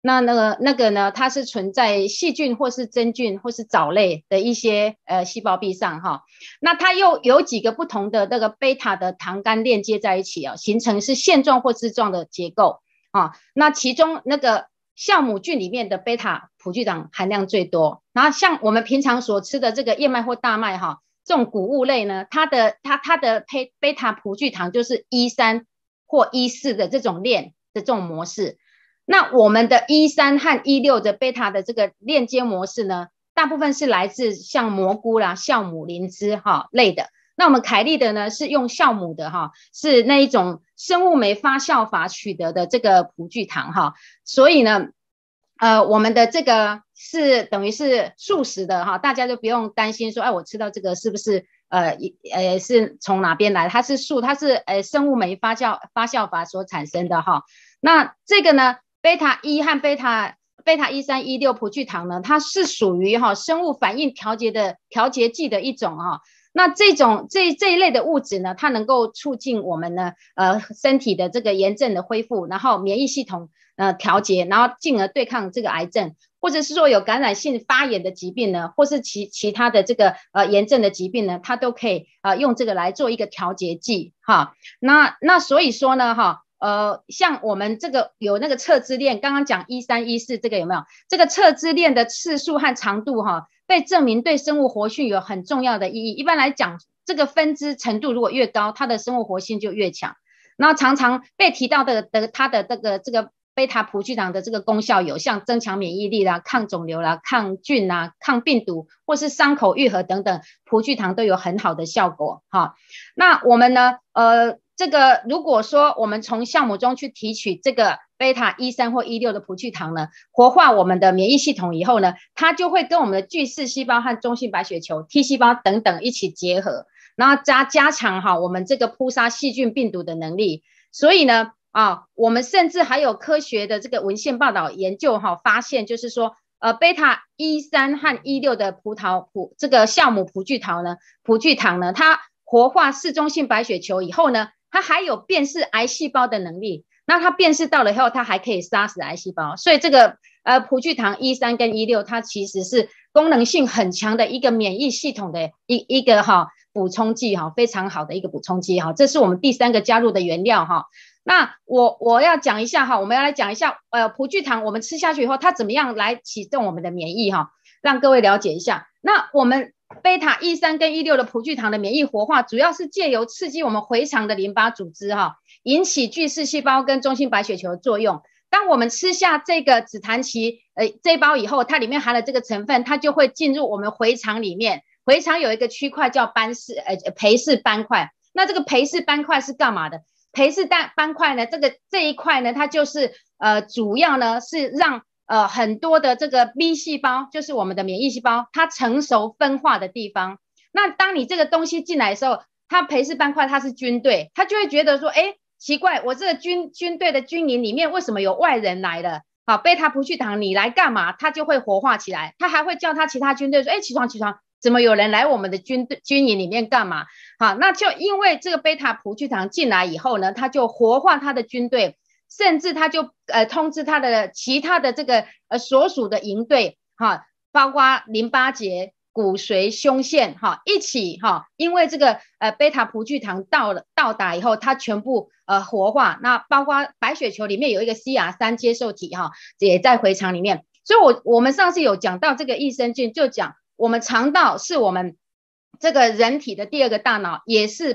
Speaker 2: 那个呢，它是存在细菌或是真菌或是藻类的一些细胞壁上哈。那它又有几个不同的那个贝塔的糖苷链接在一起啊，形成是线状或枝状的结构啊。那其中那个酵母菌里面的贝塔葡聚糖含量最多。然后像我们平常所吃的这个燕麦或大麦哈，这种谷物类呢，它的贝塔葡聚糖就是E3或E4的这种链的这种模式。那我们的E3和E6的贝塔的这个链接模式呢，大部分是来自像蘑菇啦、酵母、灵芝哈类的。那我们凯利的呢是用酵母的哈，是那一种生物酶发酵法取得的这个葡聚糖哈，所以呢，我们的这个是等于是素食的哈，大家就不用担心说，哎，我吃到这个是不是是从哪边来？它是它是生物酶发酵法所产生的哈。那这个呢？贝塔1和贝塔E3、E6葡聚糖呢，它是属于生物反应调节剂的一种哈。那这一类的物质呢，它能够促进我们呢身体的这个炎症的恢复，然后免疫系统调节，然后进而对抗这个癌症，或者是说有感染性发炎的疾病呢，或是其他的这个炎症的疾病呢，它都可以用这个来做一个调节剂哈。那所以说呢哈。像我们这个有那个侧支链，刚刚讲E3、E4这个有没有？这个侧支链的次数和长度哈，被证明对生物活性有很重要的意义。一般来讲，这个分支程度如果越高，它的生物活性就越强。那常常被提到的它的这个贝塔葡聚糖的这个功效有像增强免疫力啦、抗肿瘤啦、抗菌啦、抗病毒，或是伤口愈合等等，葡聚糖都有很好的效果哈。那我们呢，这个如果说我们从酵母中去提取这个贝塔E3或E6的葡聚糖呢，活化我们的免疫系统以后呢，它就会跟我们的巨噬细胞和中性白血球、T 细胞等等一起结合，然后加强我们这个扑杀细菌病毒的能力。所以呢，我们甚至还有科学的这个文献报道研究发现，就是说贝塔E3和E6的这个酵母葡聚糖呢，它活化嗜中性白血球以后呢，它还有辨识癌细胞的能力。那它辨识到了以后，它还可以杀死癌细胞。所以这个葡聚糖E3跟E6，它其实是功能性很强的一个免疫系统的一个补充剂非常好的一个补充剂这是我们第3个加入的原料那我要讲一下我们要来讲一下葡聚糖我们吃下去以后，它怎么样来启动我们的免疫让各位了解一下。那我们贝塔E3跟E6的葡聚糖的免疫活化，主要是借由刺激我们回肠的淋巴组织引起巨噬细胞跟中性白血球的作用。当我们吃下这个紫檀萁这一包以后，它里面含了这个成分，它就会进入我们回肠里面。回肠有一个区块叫裴氏斑块。那这个裴氏斑块是干嘛的？裴氏斑块呢，这一块呢，它就是主要呢是让很多的这个 B 细胞，就是我们的免疫细胞，它成熟分化的地方。那当你这个东西进来的时候，它裴氏斑块它是军队，它就会觉得说，哎，奇怪，我这个军队的军营里面为什么有外人来了？贝塔葡聚糖你来干嘛？它就会活化起来，它还会叫它其他军队说，哎，起床起床，怎么有人来我们的军营里面干嘛？那就因为这个贝塔葡聚糖进来以后呢，它就活化它的军队。甚至他就通知他的其他的这个所属的营队包括淋巴结、骨髓、胸腺一起因为这个贝塔葡聚糖到达以后，它全部活化。那包括白血球里面有一个 CR3 接受体也在回肠里面。所以我们上次有讲到这个益生菌，就讲我们肠道是我们这个人体的第2个大脑，也是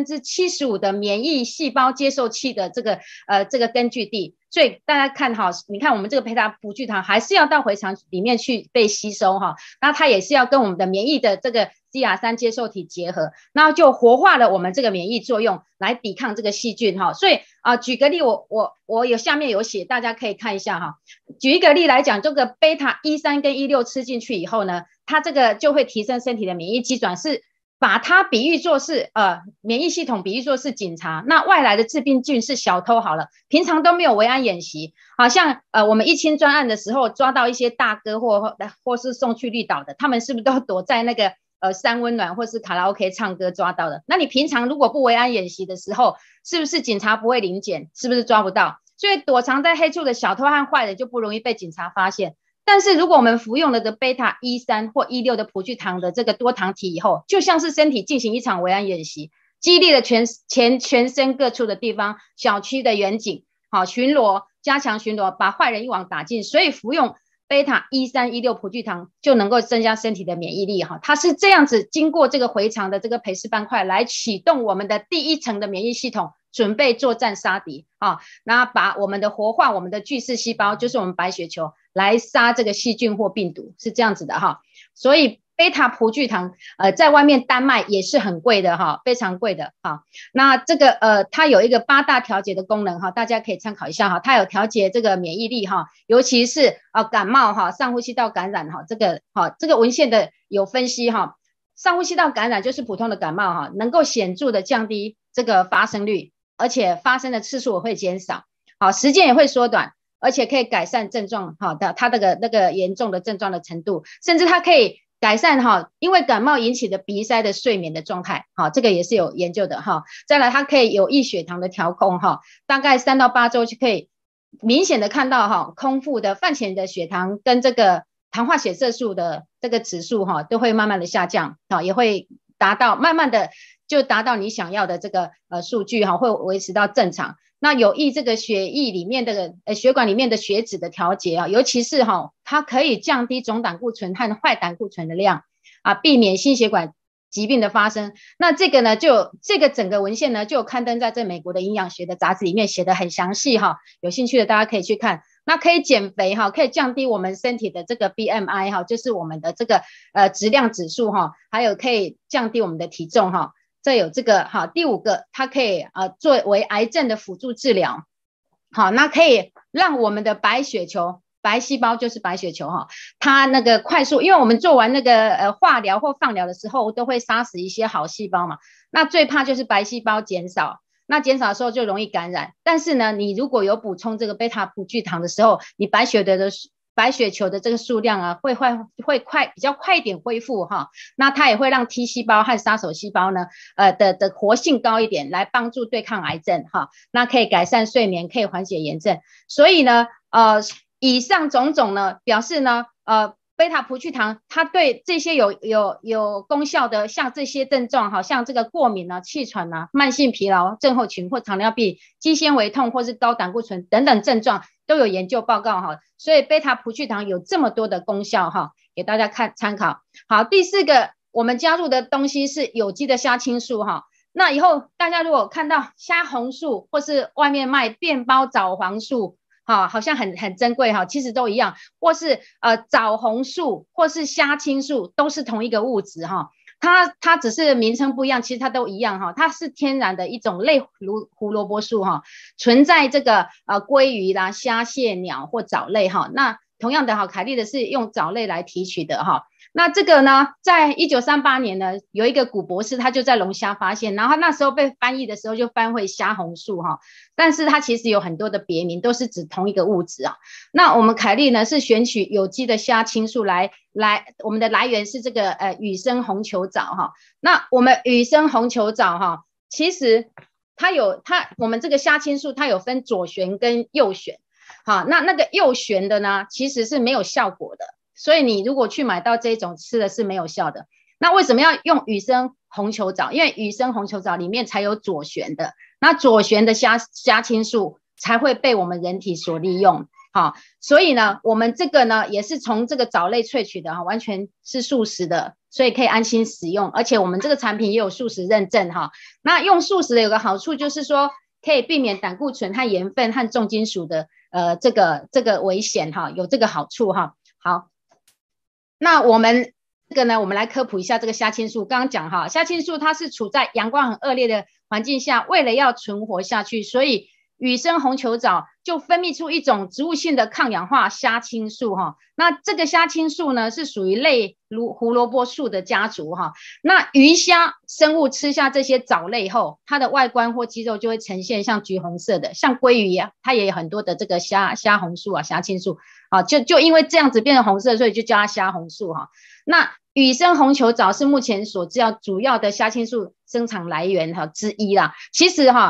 Speaker 2: 75%的免疫细胞接受器的这个根据地。所以大家看你看我们这个贝塔葡聚糖还是要到回肠里面去被吸收那它也是要跟我们的免疫的这个 CR3 接受体结合，然后就活化了我们这个免疫作用来抵抗这个细菌所以举个例，我下面有写，大家可以看一下举一个例来讲，这个贝塔E3跟E6吃进去以后呢，它这个就会提升身体的免疫机转，是把它比喻作是免疫系统比喻作是警察，那外来的致病菌是小偷好了，平常都没有维安演习，好像我们1清专案的时候抓到一些大哥或是送去绿岛的，他们是不是都躲在那个三温暖或是卡拉 OK 唱歌抓到的？那你平常如果不维安演习的时候，是不是警察不会临检？是不是抓不到？ 所以躲藏在黑处的小偷和坏人就不容易被警察发现。但是如果我们服用了的贝塔1、3或1、6的葡聚糖的这个多糖体以后，就像是身体进行一场维安演习，激励了全身各处的地方小区的远警，好巡逻，加强巡逻，把坏人一网打尽。所以服用贝塔1、3、1、6葡聚糖就能够增加身体的免疫力哈，它是这样子经过这个回肠的这个培氏斑块来启动我们的第一层的免疫系统，准备作战杀敌啊，那把我们的活化我们的巨噬细胞，就是我们白血球来杀这个细菌或病毒，是这样子的哈。所以贝塔葡聚糖在外面单卖也是很贵的哈，非常贵的哈。那这个它有一个8大调节的功能哈，大家可以参考一下哈。它有调节这个免疫力哈，尤其是感冒哈、上呼吸道感染哈，这个文献的有分析哈。上呼吸道感染就是普通的感冒哈，能够显著的降低这个发生率，而且发生的次数也会减少，好，时间也会缩短，而且可以改善症状哈的它那个严重的症状的程度，甚至它可以改善哈，因为感冒引起的鼻塞的睡眠的状态，好，这个也是有研究的哈。再来，它可以有益血糖的调控哈，大概3到8周就可以明显的看到哈，空腹的饭前的血糖跟这个糖化血色素的这个指数哈，都会慢慢的下降，好，也会达到慢慢的就达到你想要的这个数据哈，会维持到正常。那有益这个血液里面的血管里面的血脂的调节啊，尤其是哈，它可以降低总胆固醇和坏胆固醇的量啊，避免心血管疾病的发生。那这个呢，这个整个文献呢，就刊登在这美国的营养学的杂志里面，写得很详细哈，有兴趣的大家可以去看。那可以减肥哈，可以降低我们身体的这个 BMI 哈，就是我们的这个质量指数哈，还有可以降低我们的体重哈。这有这个哈，第5个，它可以作为癌症的辅助治疗，好，那可以让我们的白血球、白细胞就是白血球哈，它那个快速，因为我们做完那个化疗或放疗的时候，都会杀死一些好细胞嘛，那最怕就是白细胞减少，那减少的时候就容易感染。但是呢，你如果有补充这个贝塔葡聚糖的时候，你白血球的这个数量啊，会比较快一点恢复哈，那它也会让 T 细胞和杀手细胞呢，的活性高一点，来帮助对抗癌症哈，那可以改善睡眠，可以缓解炎症。所以呢，以上种种呢，表示呢，贝塔葡聚糖它对这些有功效的，像这些症状哈，像这个过敏啊、气喘啊、慢性疲劳症候群或糖尿病、肌纤维痛或是高胆固醇等等症状都有研究报告哈，所以贝塔葡聚糖有这么多的功效哈，给大家参考。好，第4个我们加入的东西是有机的虾青素哈。那以后大家如果看到虾红素或是外面卖变包藻黄素，好像很珍贵哈，其实都一样，或是藻红素或是虾青素都是同一个物质哈，它只是名称不一样，其实它都一样哈，它是天然的一种类胡萝卜素哈，存在这个鲑鱼啦、虾蟹、鸟或藻类哈，那同样的哈，凯利的是用藻类来提取的哈。那这个呢，在1938年呢，有一个古博士他就在龙虾发现，然后他那时候被翻译的时候就翻回虾红素哈，但是它其实有很多的别名，都是指同一个物质啊。那我们凯利呢是选取有机的虾青素来，我们的来源是这个雨生红球藻哈。那我们雨生红球藻哈，其实我们这个虾青素它有分左旋跟右旋，好，那个右旋的呢其实是没有效果的。所以你如果去买到这种吃的是没有效的，那为什么要用雨生红球藻？因为雨生红球藻里面才有左旋的，那左旋的虾青素才会被我们人体所利用。好，所以呢，我们这个呢也是从这个藻类萃取的哈，完全是素食的，所以可以安心使用，而且我们这个产品也有素食认证哈。那用素食的有个好处就是说，可以避免胆固醇和盐分和重金属的这个危险哈，有这个好处哈。好。那我们这个呢，我们来科普一下这个虾青素。刚刚讲哈，虾青素它是处在阳光很恶劣的环境下，为了要存活下去，所以雨生红球藻就分泌出一种植物性的抗氧化虾青素哈。那这个虾青素呢，是属于类胡萝卜素的家族哈。那鱼虾生物吃下这些藻类后，它的外观或肌肉就会呈现像橘红色的，像鲑鱼啊，它也有很多的这个虾红素啊、虾青素啊，就因为这样子变成红色，所以就叫它虾红素哈。那雨生红球藻是目前所知道主要的虾青素生产来源哈之一啦。其实哈，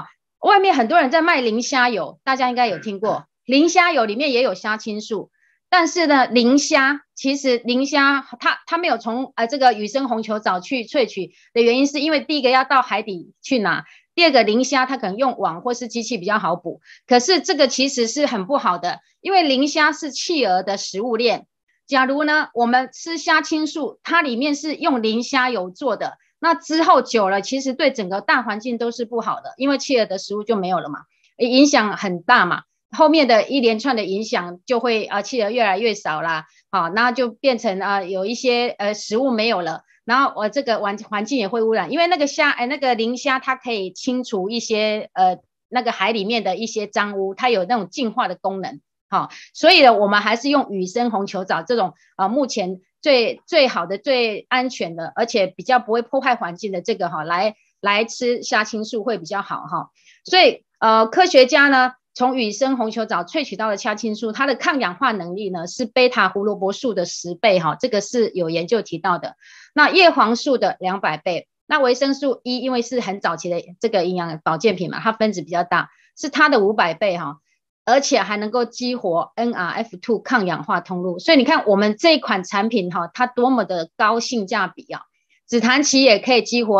Speaker 2: 外面很多人在卖磷虾油，大家应该有听过，磷虾油里面也有虾青素。但是呢，其实磷虾它没有从这个雨生红球藻去萃取的原因，是因为第一个要到海底去拿，第二个磷虾它可能用网或是机器比较好捕。可是这个其实是很不好的，因为磷虾是企鹅的食物链。假如呢我们吃虾青素，它里面是用磷虾油做的，那之后久了，其实对整个大环境都是不好的，因为企鹅的食物就没有了嘛，影响很大嘛。后面的一连串的影响就会企鹅越来越少啦，好，那就变成有一些食物没有了，然后我这个环境也会污染，因为那个那个磷虾它可以清除一些那个海里面的一些脏污，它有那种净化的功能，好，所以呢我们还是用雨生红球藻这种目前最好的最安全的，而且比较不会破坏环境的这个来吃虾青素会比较好哈。所以科学家呢从雨生红球藻萃取到的虾青素，它的抗氧化能力呢是贝塔胡萝卜素的10倍哈，这个是有研究提到的。那叶黄素的200倍，那维生素 E 因为是很早期的这个营养保健品嘛，它分子比较大，是它的500倍哈，而且还能够激活 NRF2 抗氧化通路。所以你看我们这一款产品哈，它多么的高性价比啊！紫檀萁也可以激活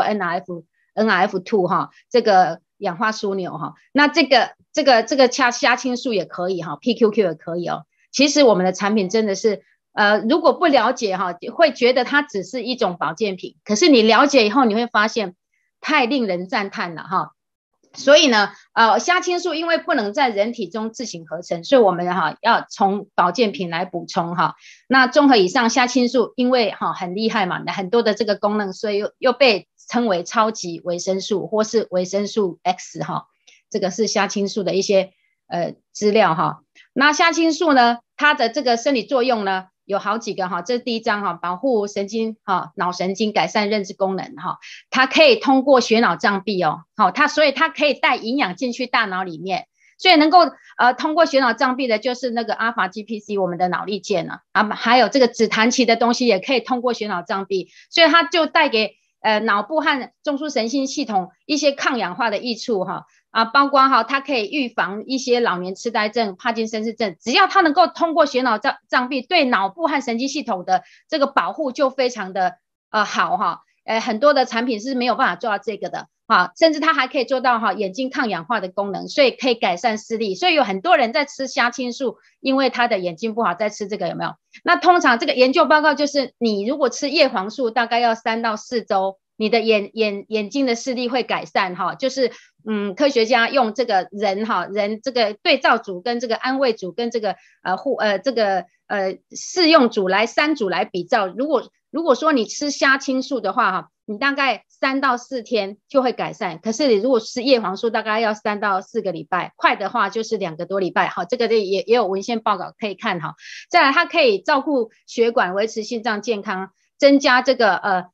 Speaker 2: NRF2 哈，这个氧化枢纽哈，那这个虾青素也可以哈 ，PQQ 也可以哦。其实我们的产品真的是如果不了解哈，会觉得它只是一种保健品，可是你了解以后，你会发现太令人赞叹了哈。所以呢虾青素因为不能在人体中自行合成，所以我们要从保健品来补充哈。那综合以上，虾青素因为很厉害嘛，很多的这个功能，所以又被称为超级维生素或是维生素 X 哈。这个是虾青素的一些资料哈。那虾青素呢，它的这个生理作用呢有好几个哈，这是第一章哈，保护神经哈，脑神经，改善认知功能哈，它可以通过血脑障壁哦，好，所以它可以带营养进去大脑里面，所以能够通过血脑障壁的就是那个 Alpha GPC 我们的脑力腱呢还有这个紫檀萁的东西也可以通过血脑障壁，所以它就带给脑部和中枢神经系统一些抗氧化的益处哈。包括它可以预防一些老年痴呆症、帕金森氏症，只要它能够通过血脑障壁，对脑部和神经系统的这个保护就非常的好哈。很多的产品是没有办法做到这个的甚至它还可以做到眼睛抗氧化的功能，所以可以改善视力。所以有很多人在吃虾青素，因为他的眼睛不好，在吃这个有没有？那通常这个研究报告就是，你如果吃叶黄素，大概要3到4周。你的眼睛的视力会改善就是科学家用这个人这个对照组跟这个安慰组跟这个试用组3组来比照。如果说你吃虾青素的话你大概3到4天就会改善，可是你如果吃叶黄素大概要3到4个礼拜，快的话就是2个多礼拜这个也有文献报告可以看再来它可以照顾血管，维持心脏健康，增加这个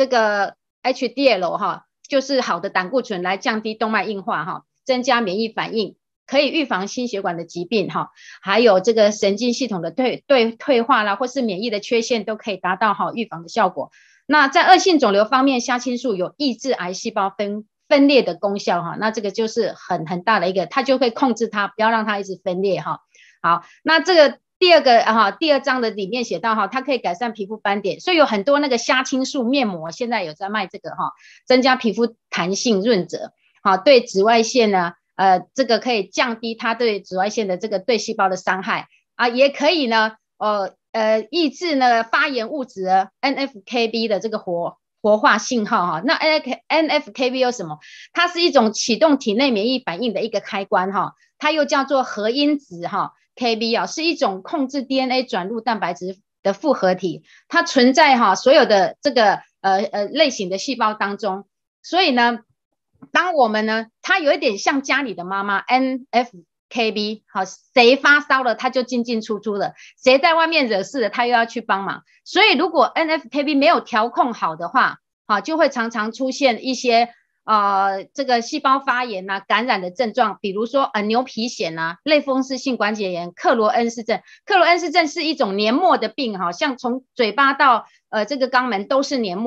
Speaker 2: HDL 就是好的胆固醇，来降低动脉硬化增加免疫反应，可以预防心血管的疾病还有这个神经系统的退化啦，或是免疫的缺陷都可以达到预防的效果。那在恶性肿瘤方面，虾青素有抑制癌细胞分裂的功效那这个就是很大的一个，它就会控制它，不要让它一直分裂好，那这个第二章的里面写到它可以改善皮肤斑点，所以有很多那个虾青素面膜现在有在卖这个增加皮肤弹性润泽对紫外线呢这个可以降低它对紫外线的这个对细胞的伤害也可以呢抑制呢发炎物质NF-κB 的这个活化信号那 NF-κB 有什么？它是一种启动体内免疫反应的一个开关它又叫做核因子KB 是一种控制 DNA 转录蛋白质的复合体，它存在所有的这个类型的细胞当中。所以呢，当我们呢，它有一点像家里的妈妈 NF-κB 谁发烧了它就进进出出的，谁在外面惹事了它又要去帮忙。所以如果 NF-κB 没有调控好的话就会常常出现一些这个细胞发炎感染的症状，比如说牛皮癣类风湿性关节炎、克罗恩氏症。克罗恩氏症是一种黏膜的病像从嘴巴到这个肛门都是黏膜嘛，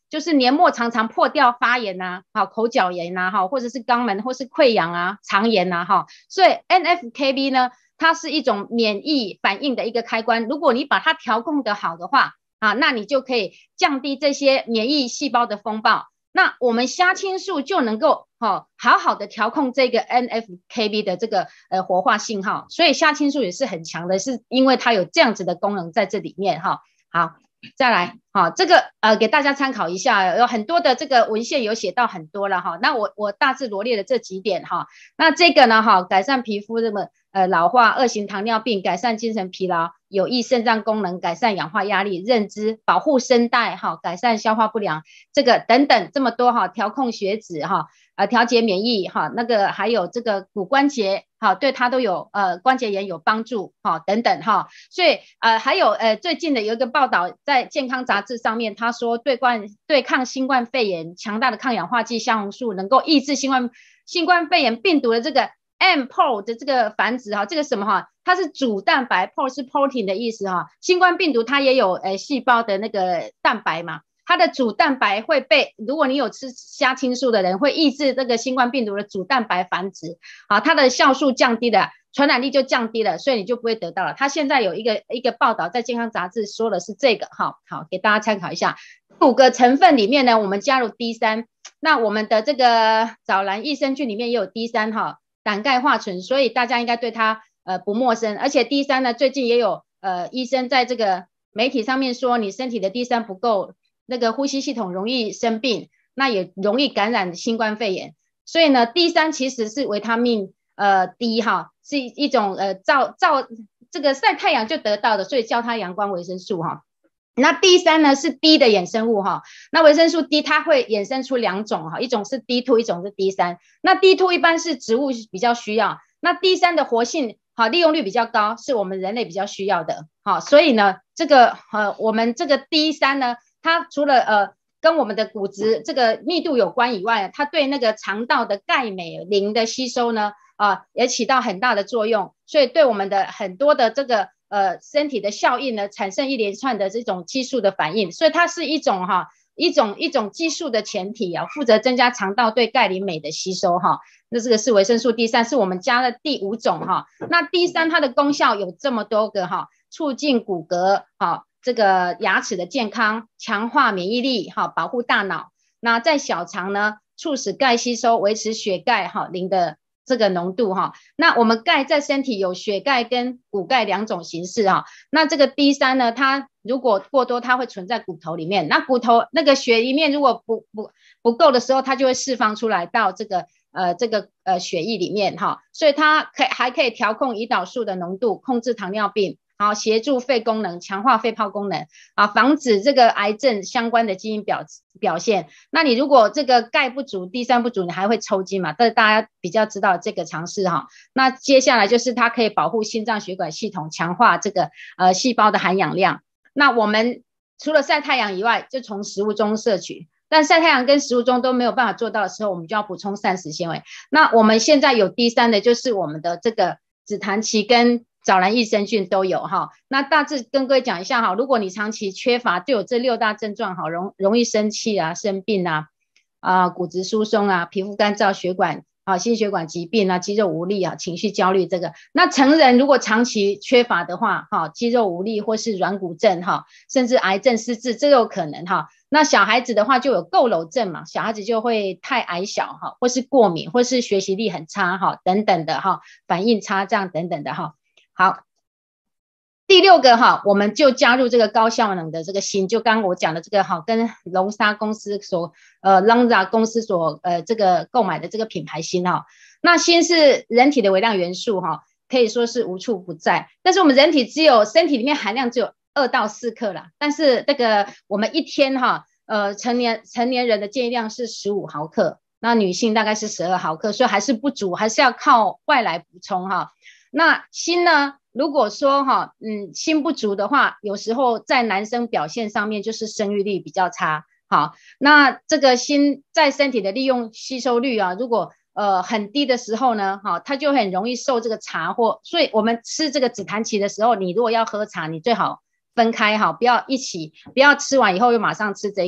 Speaker 2: 就是黏膜常常破掉发炎呐，好，口角炎呐，哈，或者是肛门或是溃疡啊、肠炎呐，哈，所以 NF-κB 呢，它是一种免疫反应的一个开关，如果你把它调控的好的话，啊，那你就可以降低这些免疫细胞的风暴。那我们虾青素就能够好好的调控这个 NF-κB 的这个活化信号，所以虾青素也是很强的，是因为它有这样子的功能在这里面哈。好，再来，好，这个给大家参考一下，有很多的这个文献有写到很多了哈。那我大致罗列了这几点哈。那这个呢哈，改善皮肤这么老化、二型糖尿病、改善精神疲劳、有益肾脏功能、改善氧化压力、认知、保护声带哈、改善消化不良，这个等等这么多哈，调控血脂哈。调节免疫哈，那个还有这个骨关节哈，对它都有关节炎有帮助哈，等等哈，所以还有最近的有一个报道在健康杂志上面，他说对抗新冠肺炎强大的抗氧化剂虾红素能够抑制新冠肺炎病毒的这个 mPOR 的这个繁殖哈，这个什么哈，它是主蛋白 ，POR 是 protein 的意思哈，新冠病毒它也有细胞的那个蛋白嘛。它的主蛋白会被，如果你有吃虾青素的人，会抑制这个新冠病毒的主蛋白繁殖，好，它的酵素降低了，传染力就降低了，所以你就不会得到了。它现在有一个报道在健康杂志说的是这个，好，给大家参考一下。5个成分里面呢，我们加入 D3， 那我们的这个藻蓝益生菌里面也有 D3 哈，胆钙化醇，所以大家应该对它不陌生。而且 D3 呢，最近也有医生在这个媒体上面说，你身体的 D3 不够。那个呼吸系统容易生病，那也容易感染新冠肺炎。所以呢 ，D3 其实是维他命D 哈，是一种这个晒太阳就得到的，所以叫它阳光维生素哈。那 D3 呢是 D 的衍生物哈，那维生素 D 它会衍生出2种哈，一种是 D2， 一种是 D3。那 D2 一般是植物比较需要，那 D3 的活性好利用率比较高，是我们人类比较需要的。好，所以呢，这个我们这个 D3 呢。它除了跟我们的骨质这个密度有关以外，它对那个肠道的钙镁磷的吸收呢也起到很大的作用，所以对我们的很多的这个身体的效应呢产生一连串的这种激素的反应，所以它是一种一种激素的前体啊，负责增加肠道对钙磷镁的吸收哈。那这个是维生素 D3， 是我们加了第5种哈。那 D3 它的功效有这么多个哈，促进骨骼哈。这个牙齿的健康，强化免疫力，保护大脑。那在小肠呢，促使钙吸收，维持血钙磷的这个浓度哈。那我们钙在身体有血钙跟骨钙2种形式哈。那这个 D3 呢，它如果过多，它会存在骨头里面。那骨头那个血里面如果不够的时候，它就会释放出来到这个血液里面哈。所以它还可以调控胰岛素的浓度，控制糖尿病。好，协助肺功能，强化肺泡功能啊，防止这个癌症相关的基因表现。那你如果这个钙不足 ，D3 不足，你还会抽筋嘛？这是大家比较知道这个常识哈。那接下来就是它可以保护心脏血管系统，强化这个细胞的含氧量。那我们除了晒太阳以外，就从食物中摄取。但晒太阳跟食物中都没有办法做到的时候，我们就要补充膳食纤维。那我们现在有 D3 的，就是我们的这个紫檀萁跟藻蓝益生菌都有哈，那大致跟各位讲一下哈，如果你长期缺乏，就有这6大症状哈，容易生气啊、生病啊、骨质疏松啊、皮肤干燥、血管心血管疾病啊、肌肉无力啊、情绪焦虑这个。那成人如果长期缺乏的话肌肉无力或是软骨症甚至癌症失智这都有可能哈。那小孩子的话就有佝偻症嘛，小孩子就会太矮小或是过敏或是学习力很差等等的反应差这样等等的好，第6个我们就加入这个高效能的这个锌，就刚刚我讲的这个跟龙沙公司所Lonza 公司所这个购买的这个品牌锌那锌是人体的微量元素可以说是无处不在，但是我们人体身体里面含量只有2到4克啦，但是这个我们一天成年人的建议量是15毫克，那女性大概是12毫克，所以还是不足，还是要靠外来补充那锌呢？如果说锌不足的话，有时候在男生表现上面就是生育力比较差。好，那这个锌在身体的利用吸收率如果很低的时候呢，它就很容易受这个茶所以我们吃这个紫檀萁的时候，你如果要喝茶，你最好分开不要一起，不要吃完以后又马上吃这个。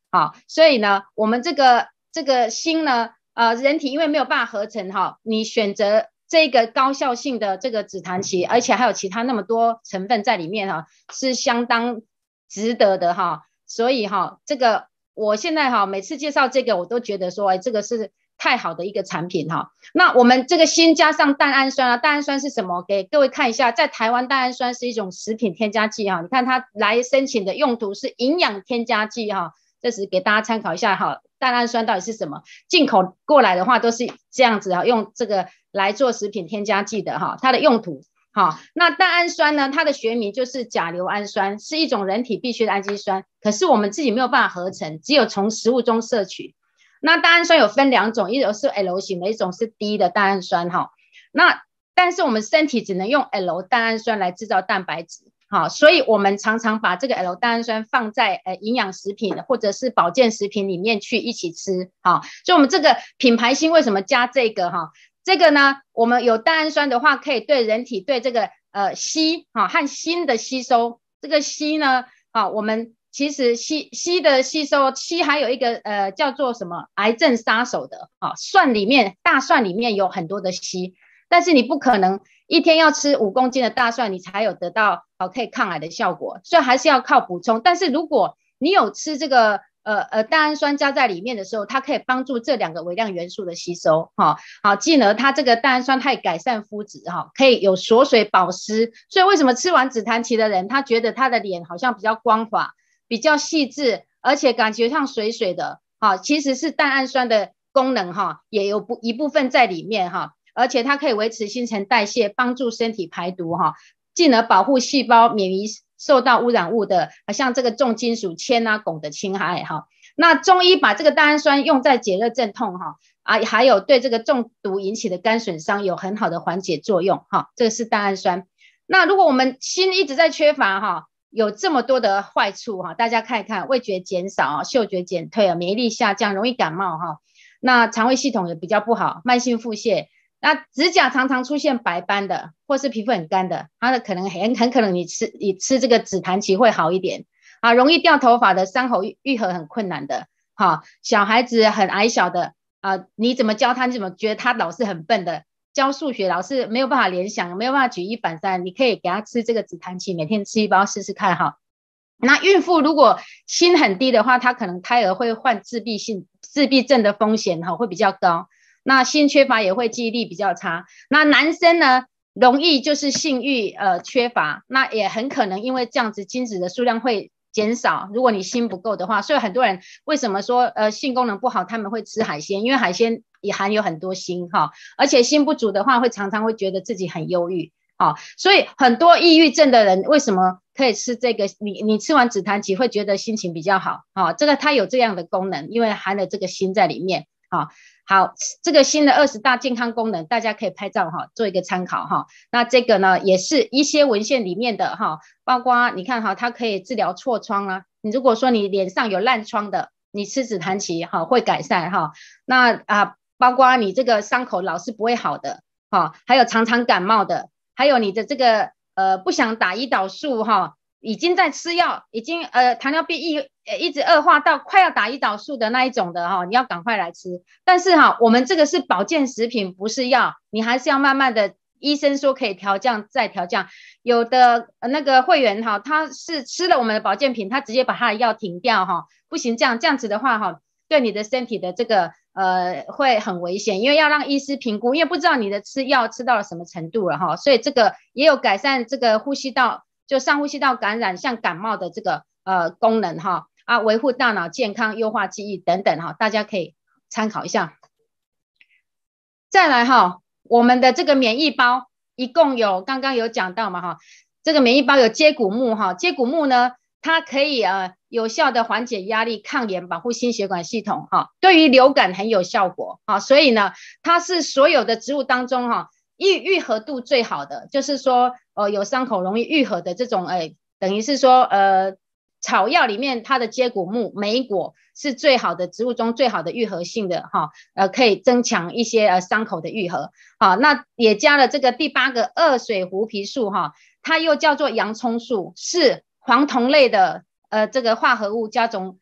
Speaker 2: 好，所以呢，我们这个锌呢，人体因为没有办法合成哈，你选择这个高效性的这个紫檀萁，而且还有其他那么多成分在里面哈，是相当值得的哈。所以哈，这个我现在哈每次介绍这个，我都觉得说，这个是太好的一个产品哈。那我们这个锌加上蛋氨酸啊，蛋氨酸是什么？给各位看一下，在台湾蛋氨酸是一种食品添加剂哈。你看它来申请的用途是营养添加剂哈，这是给大家参考一下哈。蛋氨酸到底是什么？进口过来的话都是这样子哈，用这个来做食品添加剂的哈，它的用途。好，那蛋氨酸呢？它的学名就是甲硫氨酸，是一种人体必需的氨基酸，可是我们自己没有办法合成，只有从食物中摄取。那蛋氨酸有分2种，一种是 L 型的，一种是 D 的蛋氨酸哈。那但是我们身体只能用 L 蛋氨酸来制造蛋白质，好，所以我们常常把这个 L 蛋氨酸放在营养食品或者是保健食品里面去一起吃，好，所以我们这个品牌锌为什么加这个哈？这个呢，我们有蛋氨酸的话，可以对人体对这个硒和锌的吸收。这个硒呢，我们其实硒的吸收，硒还有一个叫做什么癌症杀手的，蒜里面大蒜里面有很多的硒，但是你不可能一天要吃5公斤的大蒜，你才有得到可以抗癌的效果，所以还是要靠补充。但是如果你有吃这个蛋氨酸加在里面的时候，它可以帮助这2个微量元素的吸收，好，进而它这个蛋氨酸它也改善肤质，可以有锁水保湿。所以为什么吃完紫檀萁的人，他觉得他的脸好像比较光滑，比较细致，而且感觉像水水的，其实是蛋氨酸的功能也有一部分在里面，而且它可以维持新陈代谢，帮助身体排毒，进而保护细胞免于受到污染物的，像这个重金属铅啊、汞的侵害哈。那中医把这个蛋氨酸用在解热镇痛哈，还有对这个中毒引起的肝损伤有很好的缓解作用哈。这个是蛋氨酸。那如果我们锌一直在缺乏哈，有这么多的坏处哈，大家看一看，味觉减少、嗅觉减退、免疫力下降、容易感冒哈。那肠胃系统也比较不好，慢性腹泻。那指甲常常出现白斑的，或是皮肤很干的，它的可能很可能你吃这个紫檀萁会好一点啊。容易掉头发的，伤口愈合很困难的，小孩子很矮小的你怎么教他，你怎么觉得他老是很笨的，教数学老是没有办法联想，没有办法举一反三，你可以给他吃这个紫檀萁，每天吃1包试试看哈。那孕妇如果锌很低的话，她可能胎儿会患自闭症的风险会比较高。那锌缺乏也会记忆力比较差。那男生呢，容易就是性欲缺乏，那也很可能因为这样子精子的数量会减少。如果你锌不够的话，所以很多人为什么说性功能不好，他们会吃海鲜，因为海鲜也含有很多锌而且锌不足的话，常常会觉得自己很忧郁所以很多抑郁症的人为什么可以吃这个？你吃完紫檀萁会觉得心情比较好这个它有这样的功能，因为含了这个锌在里面好，这个锌的20大健康功能，大家可以拍照做一个参考那这个呢，也是一些文献里面的包括你看它可以治疗痤疮啊。你如果说你脸上有烂疮的，你吃紫檀萁会改善那包括你这个伤口老是不会好的还有常常感冒的，还有你的这个不想打胰岛素已经在吃药，已经糖尿病一直恶化到快要打胰岛素的那一种的你要赶快来吃。但是我们这个是保健食品，不是药，你还是要慢慢的，医生说可以调降再调降。有的那个会员他是吃了我们的保健品，他直接把他的药停掉不行，这样子的话对你的身体的这个会很危险，因为要让医师评估，因为不知道你的吃药吃到了什么程度了所以这个也有改善这个呼吸道，就上呼吸道感染像感冒的这个功能维护大脑健康、优化记忆等等大家可以参考一下。再来我们的这个免疫包一共有刚刚有讲到嘛这个免疫包有接骨木接骨木呢，它可以有效的缓解压力、抗炎、保护心血管系统对于流感很有效果所以呢，它是所有的植物当中愈合度最好的，就是说有伤口容易愈合的这种等于是说草药里面它的接骨木莓果是最好的植物中最好的愈合性的可以增强一些伤口的愈合那也加了这个第8个2水胡皮素它又叫做洋葱素，是黄酮类的这个化合物加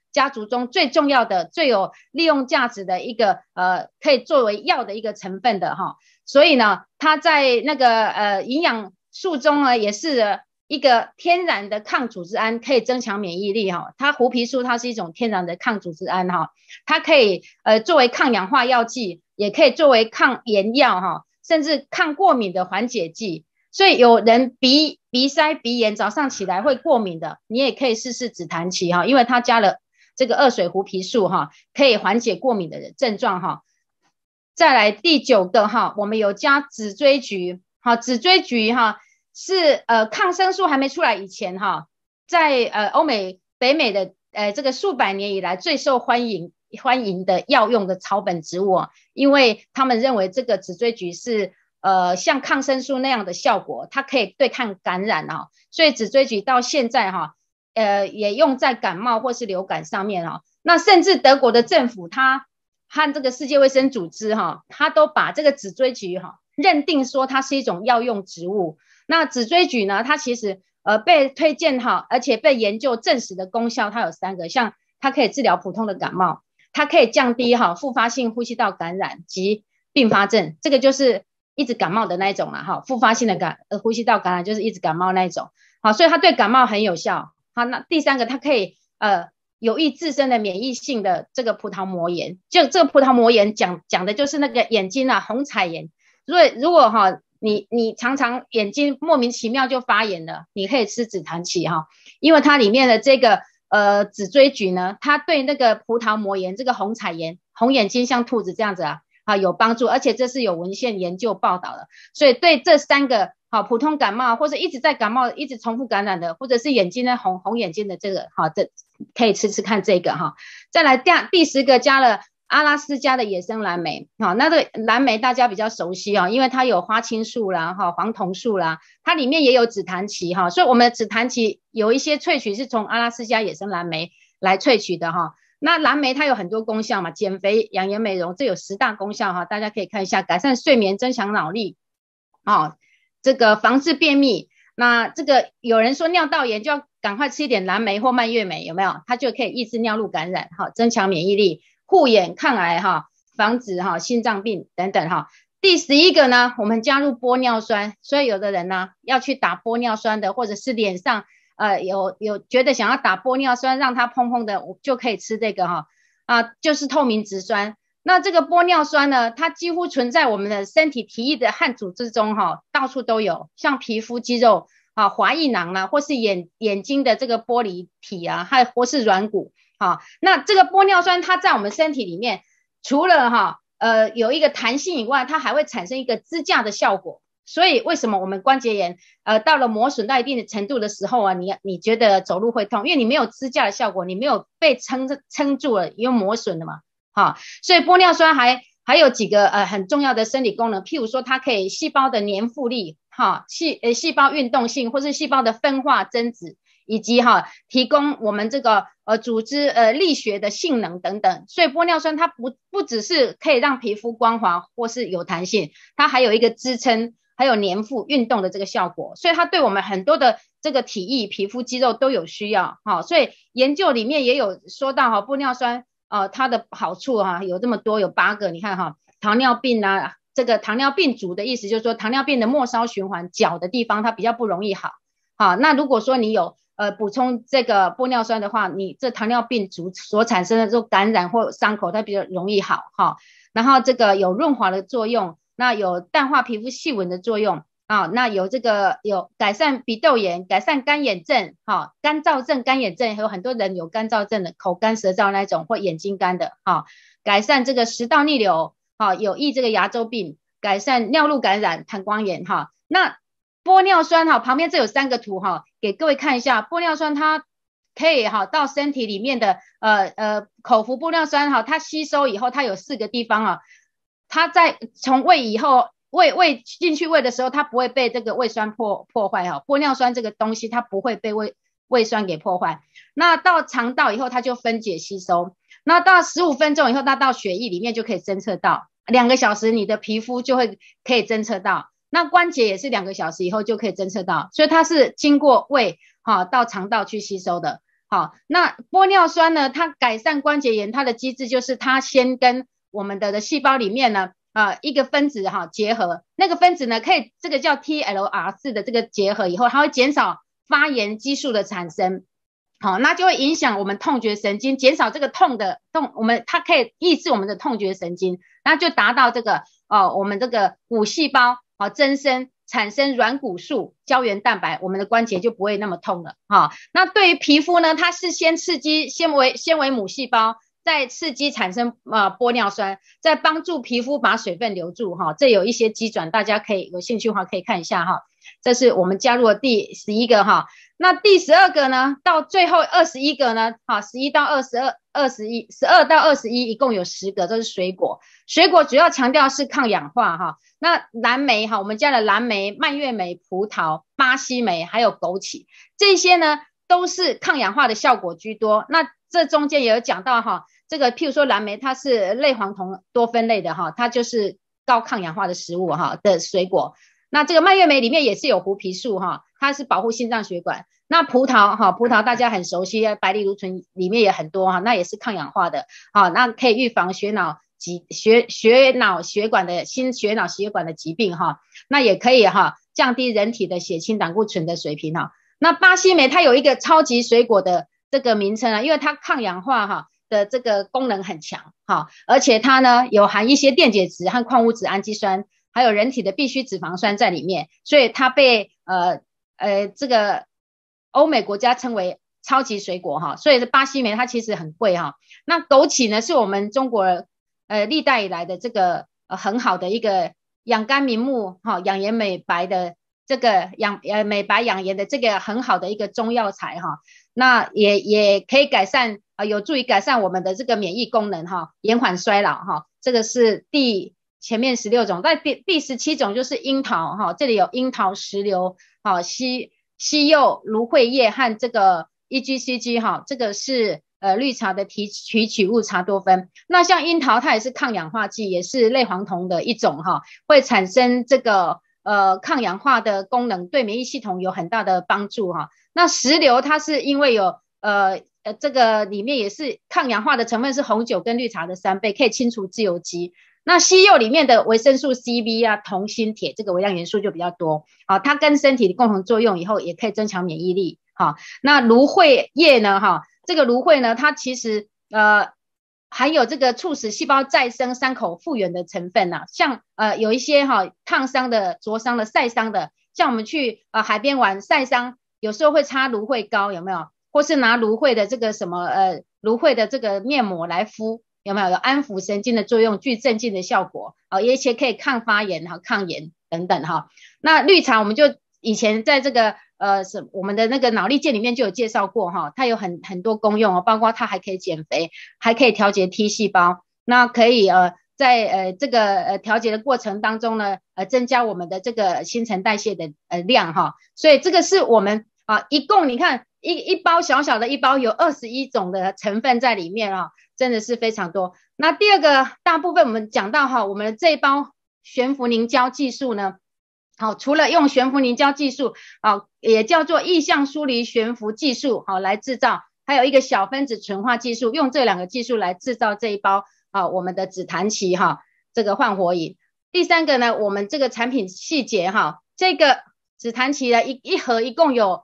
Speaker 2: 家族中最重要的、最有利用价值的一个可以作为药的一个成分的哈。所以呢，它在那个营养素中呢，也是一个天然的抗组织胺，可以增强免疫力哈。它胡皮素它是一种天然的抗组织胺哈，它可以作为抗氧化药剂，也可以作为抗炎药哈，甚至抗过敏的缓解剂。所以有人鼻塞、鼻炎，早上起来会过敏的，你也可以试试紫檀萁哈，因为它加了这个2水胡皮素哈，可以缓解过敏的症状哈。再来第9个哈，我们有加紫锥菊，好，紫锥菊哈是抗生素还没出来以前哈，在欧美、北美的这个数百年以来最受欢迎的药用的草本植物，因为他们认为这个紫锥菊是像抗生素那样的效果，它可以对抗感染啊，所以紫锥菊到现在哈，也用在感冒或是流感上面啊。那甚至德国的政府它和这个世界卫生组织哈，它都把这个紫锥菊哈认定说它是一种药用植物。那紫锥菊呢，它其实被推荐哈，而且被研究证实的功效，它有3个，像它可以治疗普通的感冒，它可以降低哈复发性呼吸道感染及并发症，这个就是一直感冒的那一种啦哈，复发性的呼吸道感染就是一直感冒那一种，好，所以它对感冒很有效。好，那第3个，它可以有益自身的免疫性的这个葡萄膜炎，就这个葡萄膜炎讲的就是那个眼睛啊红彩炎，如果哈你常常眼睛莫名其妙就发炎了，你可以吃紫檀萁哈，因为它里面的这个紫锥菊呢，它对那个葡萄膜炎这个红彩炎、红眼睛像兔子这样子啊有帮助，而且这是有文献研究报道的，所以对这3个好普通感冒或者一直在感冒一直重复感染的，或者是眼睛呢红眼睛的这个好，这可以吃吃看这个哈。再来第10个加了阿拉斯加的野生蓝莓，好，那这个蓝莓大家比较熟悉因为它有花青素啦黄酮素啦，它里面也有紫檀萁哈，所以我们的紫檀萁有一些萃取是从阿拉斯加野生蓝莓来萃取的哈。那蓝莓它有很多功效嘛，减肥、养颜、美容，这有10大功效哈，大家可以看一下，改善睡眠、增强脑力，这个防治便秘。那这个有人说尿道炎就要赶快吃一点蓝莓或蔓越莓，有没有？它就可以抑制尿路感染，增强免疫力，护眼、抗癌防止心脏病等等哈。第11个呢，我们加入玻尿酸，所以有的人呢要去打玻尿酸的，或者是脸上有觉得想要打玻尿酸让它蓬蓬的，我就可以吃这个就是透明质酸。那这个玻尿酸呢，它几乎存在我们的身体体液的汗组织中到处都有，像皮肤、肌肉滑液囊或是眼睛的这个玻璃体或是软骨那这个玻尿酸它在我们身体里面，除了有一个弹性以外，它还会产生一个支架的效果。所以为什么我们关节炎到了磨损到一定的程度的时候你觉得走路会痛，因为你没有支架的效果，你没有被撑住了，因为磨损了嘛所以玻尿酸还有几个很重要的生理功能，譬如说它可以细胞的粘附力细胞运动性，或是细胞的分化增殖，以及提供我们这个组织力学的性能等等。所以玻尿酸它不只是可以让皮肤光滑或是有弹性，它还有一个支撑还有粘附运动的这个效果，所以它对我们很多的这个体液、皮肤、肌肉都有需要所以研究里面也有说到玻尿酸它的好处有这么多，有8个。你看糖尿病这个糖尿病足的意思就是说糖尿病的末梢循环脚的地方它比较不容易好那如果说你有补充这个玻尿酸的话，你这糖尿病足所产生的这种感染或伤口它比较容易好然后这个有润滑的作用，那有淡化皮肤细纹的作用那有改善鼻窦炎、改善干眼症干燥症、干眼症，有很多人有干燥症的，口干舌燥那种或眼睛干的改善这个食道逆流有益这个牙周病，改善尿路感染、膀胱炎那玻尿酸旁边这有3个图给各位看一下，玻尿酸它可以到身体里面的口服玻尿酸它吸收以后，它有4个地方它在从胃以后胃进去胃的时候，它不会被这个胃酸破坏玻尿酸这个东西它不会被胃酸给破坏。那到肠道以后它就分解吸收，那到15分钟以后它到血液里面就可以侦测到，2个小时你的皮肤就可以侦测到，那关节也是2个小时以后就可以侦测到，所以它是经过胃到肠道去吸收的。 好，那玻尿酸呢，它改善关节炎，它的机制就是它先跟我们的细胞里面呢，一个分子结合，那个分子呢可以这个叫 TLR4 的这个结合以后，它会减少发炎激素的产生。好，那就会影响我们痛觉神经，减少这个它可以抑制我们的痛觉神经，那就达到这个我们这个骨细胞增生，产生软骨素、胶原蛋白，我们的关节就不会那么痛了。那对于皮肤呢，它是先刺激纤维母细胞，再刺激产生玻尿酸，再帮助皮肤把水分留住。这有一些机转，大家可以有兴趣的话可以看一下。这是我们加入的第11个。那第12个呢，到最后21个呢，11到22、12到21，一共有10个，这是水果。水果主要强调是抗氧化。那蓝莓我们加了蓝莓、蔓越莓、葡萄、巴西莓还有枸杞，这些呢都是抗氧化的效果居多。那这中间也有讲到这个譬如说蓝莓它是类黄酮多酚类的它就是高抗氧化的食物的水果。那这个蔓越莓里面也是有胡皮素它是保护心脏血管。那葡萄大家很熟悉，白藜芦醇里面也很多那也是抗氧化的那可以预防心血脑血管的疾病那也可以降低人体的血清胆固醇的水平那巴西莓它有一个超级水果的这个名称因为它抗氧化的这个功能很强而且它呢有含一些电解质和矿物质氨基酸，还有人体的必需脂肪酸在里面，所以它被这个欧美国家称为超级水果所以巴西莓它其实很贵那枸杞呢是我们中国历代以来的这个很好的一个养肝明目养颜美白的这个美白养颜的这个很好的一个中药材那也可以改善有助于改善我们的这个免疫功能延缓衰老这个是前面16种，在第17种就是樱桃这里有樱桃、石榴西柚、芦荟叶和这个 EGCG 这个是绿茶的提取物茶多酚。那像樱桃它也是抗氧化剂，也是类黄酮的一种会产生这个抗氧化的功能，对免疫系统有很大的帮助那石榴它是因为有这个里面也是抗氧化的成分是红酒跟绿茶的3倍，可以清除自由基。那西柚里面的维生素 CB 铜、锌、铁这个微量元素就比较多它跟身体的共同作用以后也可以增强免疫力那芦荟叶呢这个芦荟呢它其实含有这个促使细胞再生、伤口复原的成分像有一些烫伤的、灼伤的、晒伤的，像我们去海边玩晒伤，有时候会擦芦荟膏，有没有？或是拿芦荟的这个芦荟的这个面膜来敷，有没有？有安抚神经的作用，具镇静的效果而且可以抗发炎抗炎等等那绿茶我们就以前在这个我们的那个脑力健里面就有介绍过它有很多功用包括它还可以减肥，还可以调节 T 细胞，那可以在这个调节的过程当中呢增加我们的这个新陈代谢的量所以这个是我们一共你看一包小小的一包有21种的成分在里面真的是非常多。那第二个大部分我们讲到我们的这一包悬浮凝胶技术呢除了用悬浮凝胶技术也叫做意象疏离悬浮技术来制造，还有一个小分子纯化技术，用这2个技术来制造这一包我们的紫檀奇这个焕活饮。第3个呢，我们这个产品细节这个紫檀奇的一盒一共有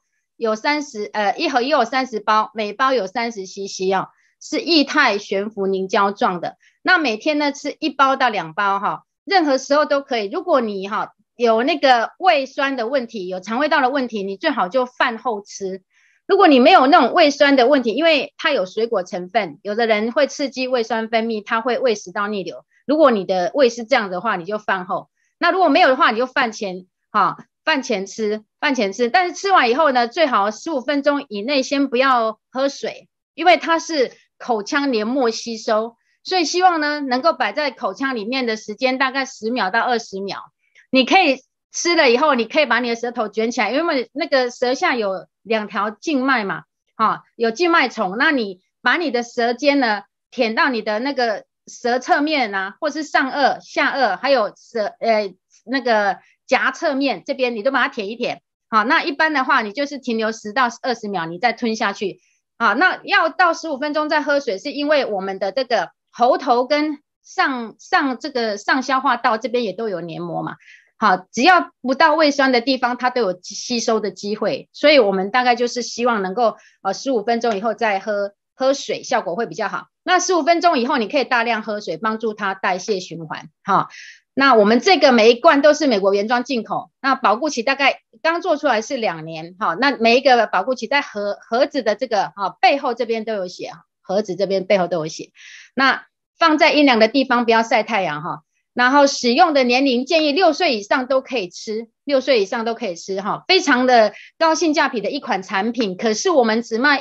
Speaker 2: 30一盒也有30包，每包有30 cc 是液态悬浮凝胶状的。那每天呢吃1包到2包任何时候都可以。如果你有那个胃酸的问题，有肠胃道的问题，你最好就饭后吃。如果你没有那种胃酸的问题，因为它有水果成分，有的人会刺激胃酸分泌，它会胃食道逆流。如果你的胃是这样的话，你就饭后。那如果没有的话，你就饭前吃。但是吃完以后呢，最好15分钟以内先不要喝水，因为它是口腔黏膜吸收，所以希望呢能够摆在口腔里面的时间大概10秒到20秒。你可以吃了以后，你可以把你的舌头卷起来，因为那个舌下有2条静脉嘛有静脉丛，那你把你的舌尖呢舔到你的那个舌侧面或是上颚、下颚，还有那个颊侧面这边，你都把它舔一舔那一般的话你就是停留10到20秒，你再吞下去。 好，那要到15分钟再喝水，是因为我们的这个喉头跟上消化道这边也都有黏膜嘛。好，只要不到胃酸的地方，它都有吸收的机会，所以我们大概就是希望能够15分钟以后再喝水，效果会比较好。那15分钟以后，你可以大量喝水，帮助它代谢循环。好，那我们这个每一罐都是美国原装进口，那保固期大概刚做出来是2年。好，那每一个保固期在盒子的这个背后这边都有写，盒子这边背后都有写。那放在阴凉的地方，不要晒太阳哈。然后使用的年龄建议6岁以上都可以吃，6岁以上都可以吃哈，非常的高性价比的一款产品。可是我们只卖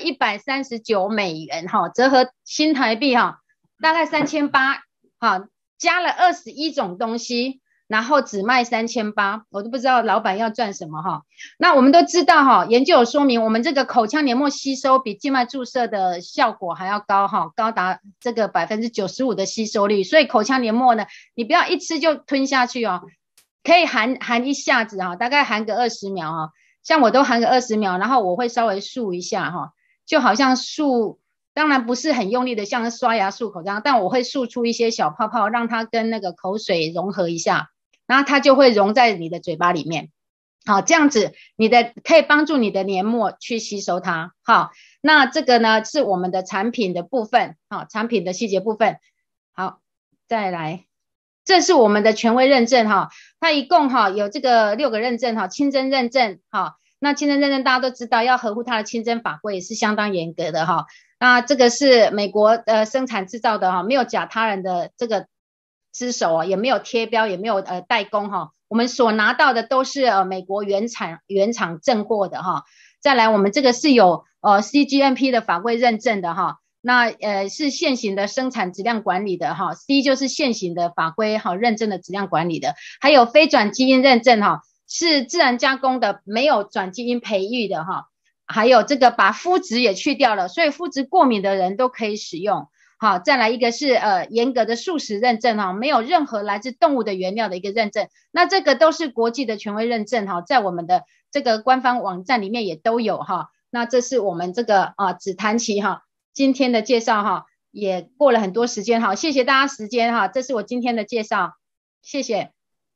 Speaker 2: $139哈，折合新台币哈，大概3800哈，加了21种东西，然后只卖3800，我都不知道老板要赚什么哈。那我们都知道哈，研究有说明，我们这个口腔黏膜吸收比静脉注射的效果还要高哈，高达这个95%的吸收率。所以口腔黏膜呢，你不要一吃就吞下去哦，可以含一下子哈，大概含个20秒哈，像我都含个20秒，然后我会稍微漱一下哈，就好像漱。当然不是很用力的像刷牙漱口这样，但我会漱出一些小泡泡，让它跟那个口水融合一下，然后它就会融在你的嘴巴里面。好，这样子可以帮助你的黏膜去吸收它。好，那这个呢是我们的产品的部分，好，产品的细节部分。好，再来，这是我们的权威认证哈，它一共有这个6个认证哈，清真认证哈。那清真认证大家都知道，要合乎它的清真法规也是相当严格的哈。那这个是美国生产制造的哈，没有假他人的这个只手也没有贴标，也没有代工哈。我们所拿到的都是美国原厂正货的哈。再来，我们这个是有CGMP 的法规认证的哈。那是现行的生产质量管理的哈 ，C 就是现行的法规认证的质量管理的，还有非转基因认证哈，是自然加工的，没有转基因培育的哈。还有这个把麸质也去掉了，所以麸质过敏的人都可以使用。好，再来一个是严格的素食认证哈，没有任何来自动物的原料的一个认证。那这个都是国际的权威认证哈，在我们的这个官方网站里面也都有哈。那这是我们这个紫檀萁哈今天的介绍哈，也过了很多时间哈，谢谢大家时间哈，这是我今天的介绍，谢谢。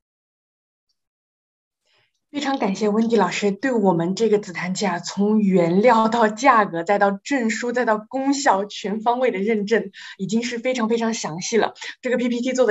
Speaker 1: 非常感谢温迪老师对我们这个紫檀萁从原料到价格再到证书再到功效全方位的认证，已经是非常非常详细了。这个 PPT 做的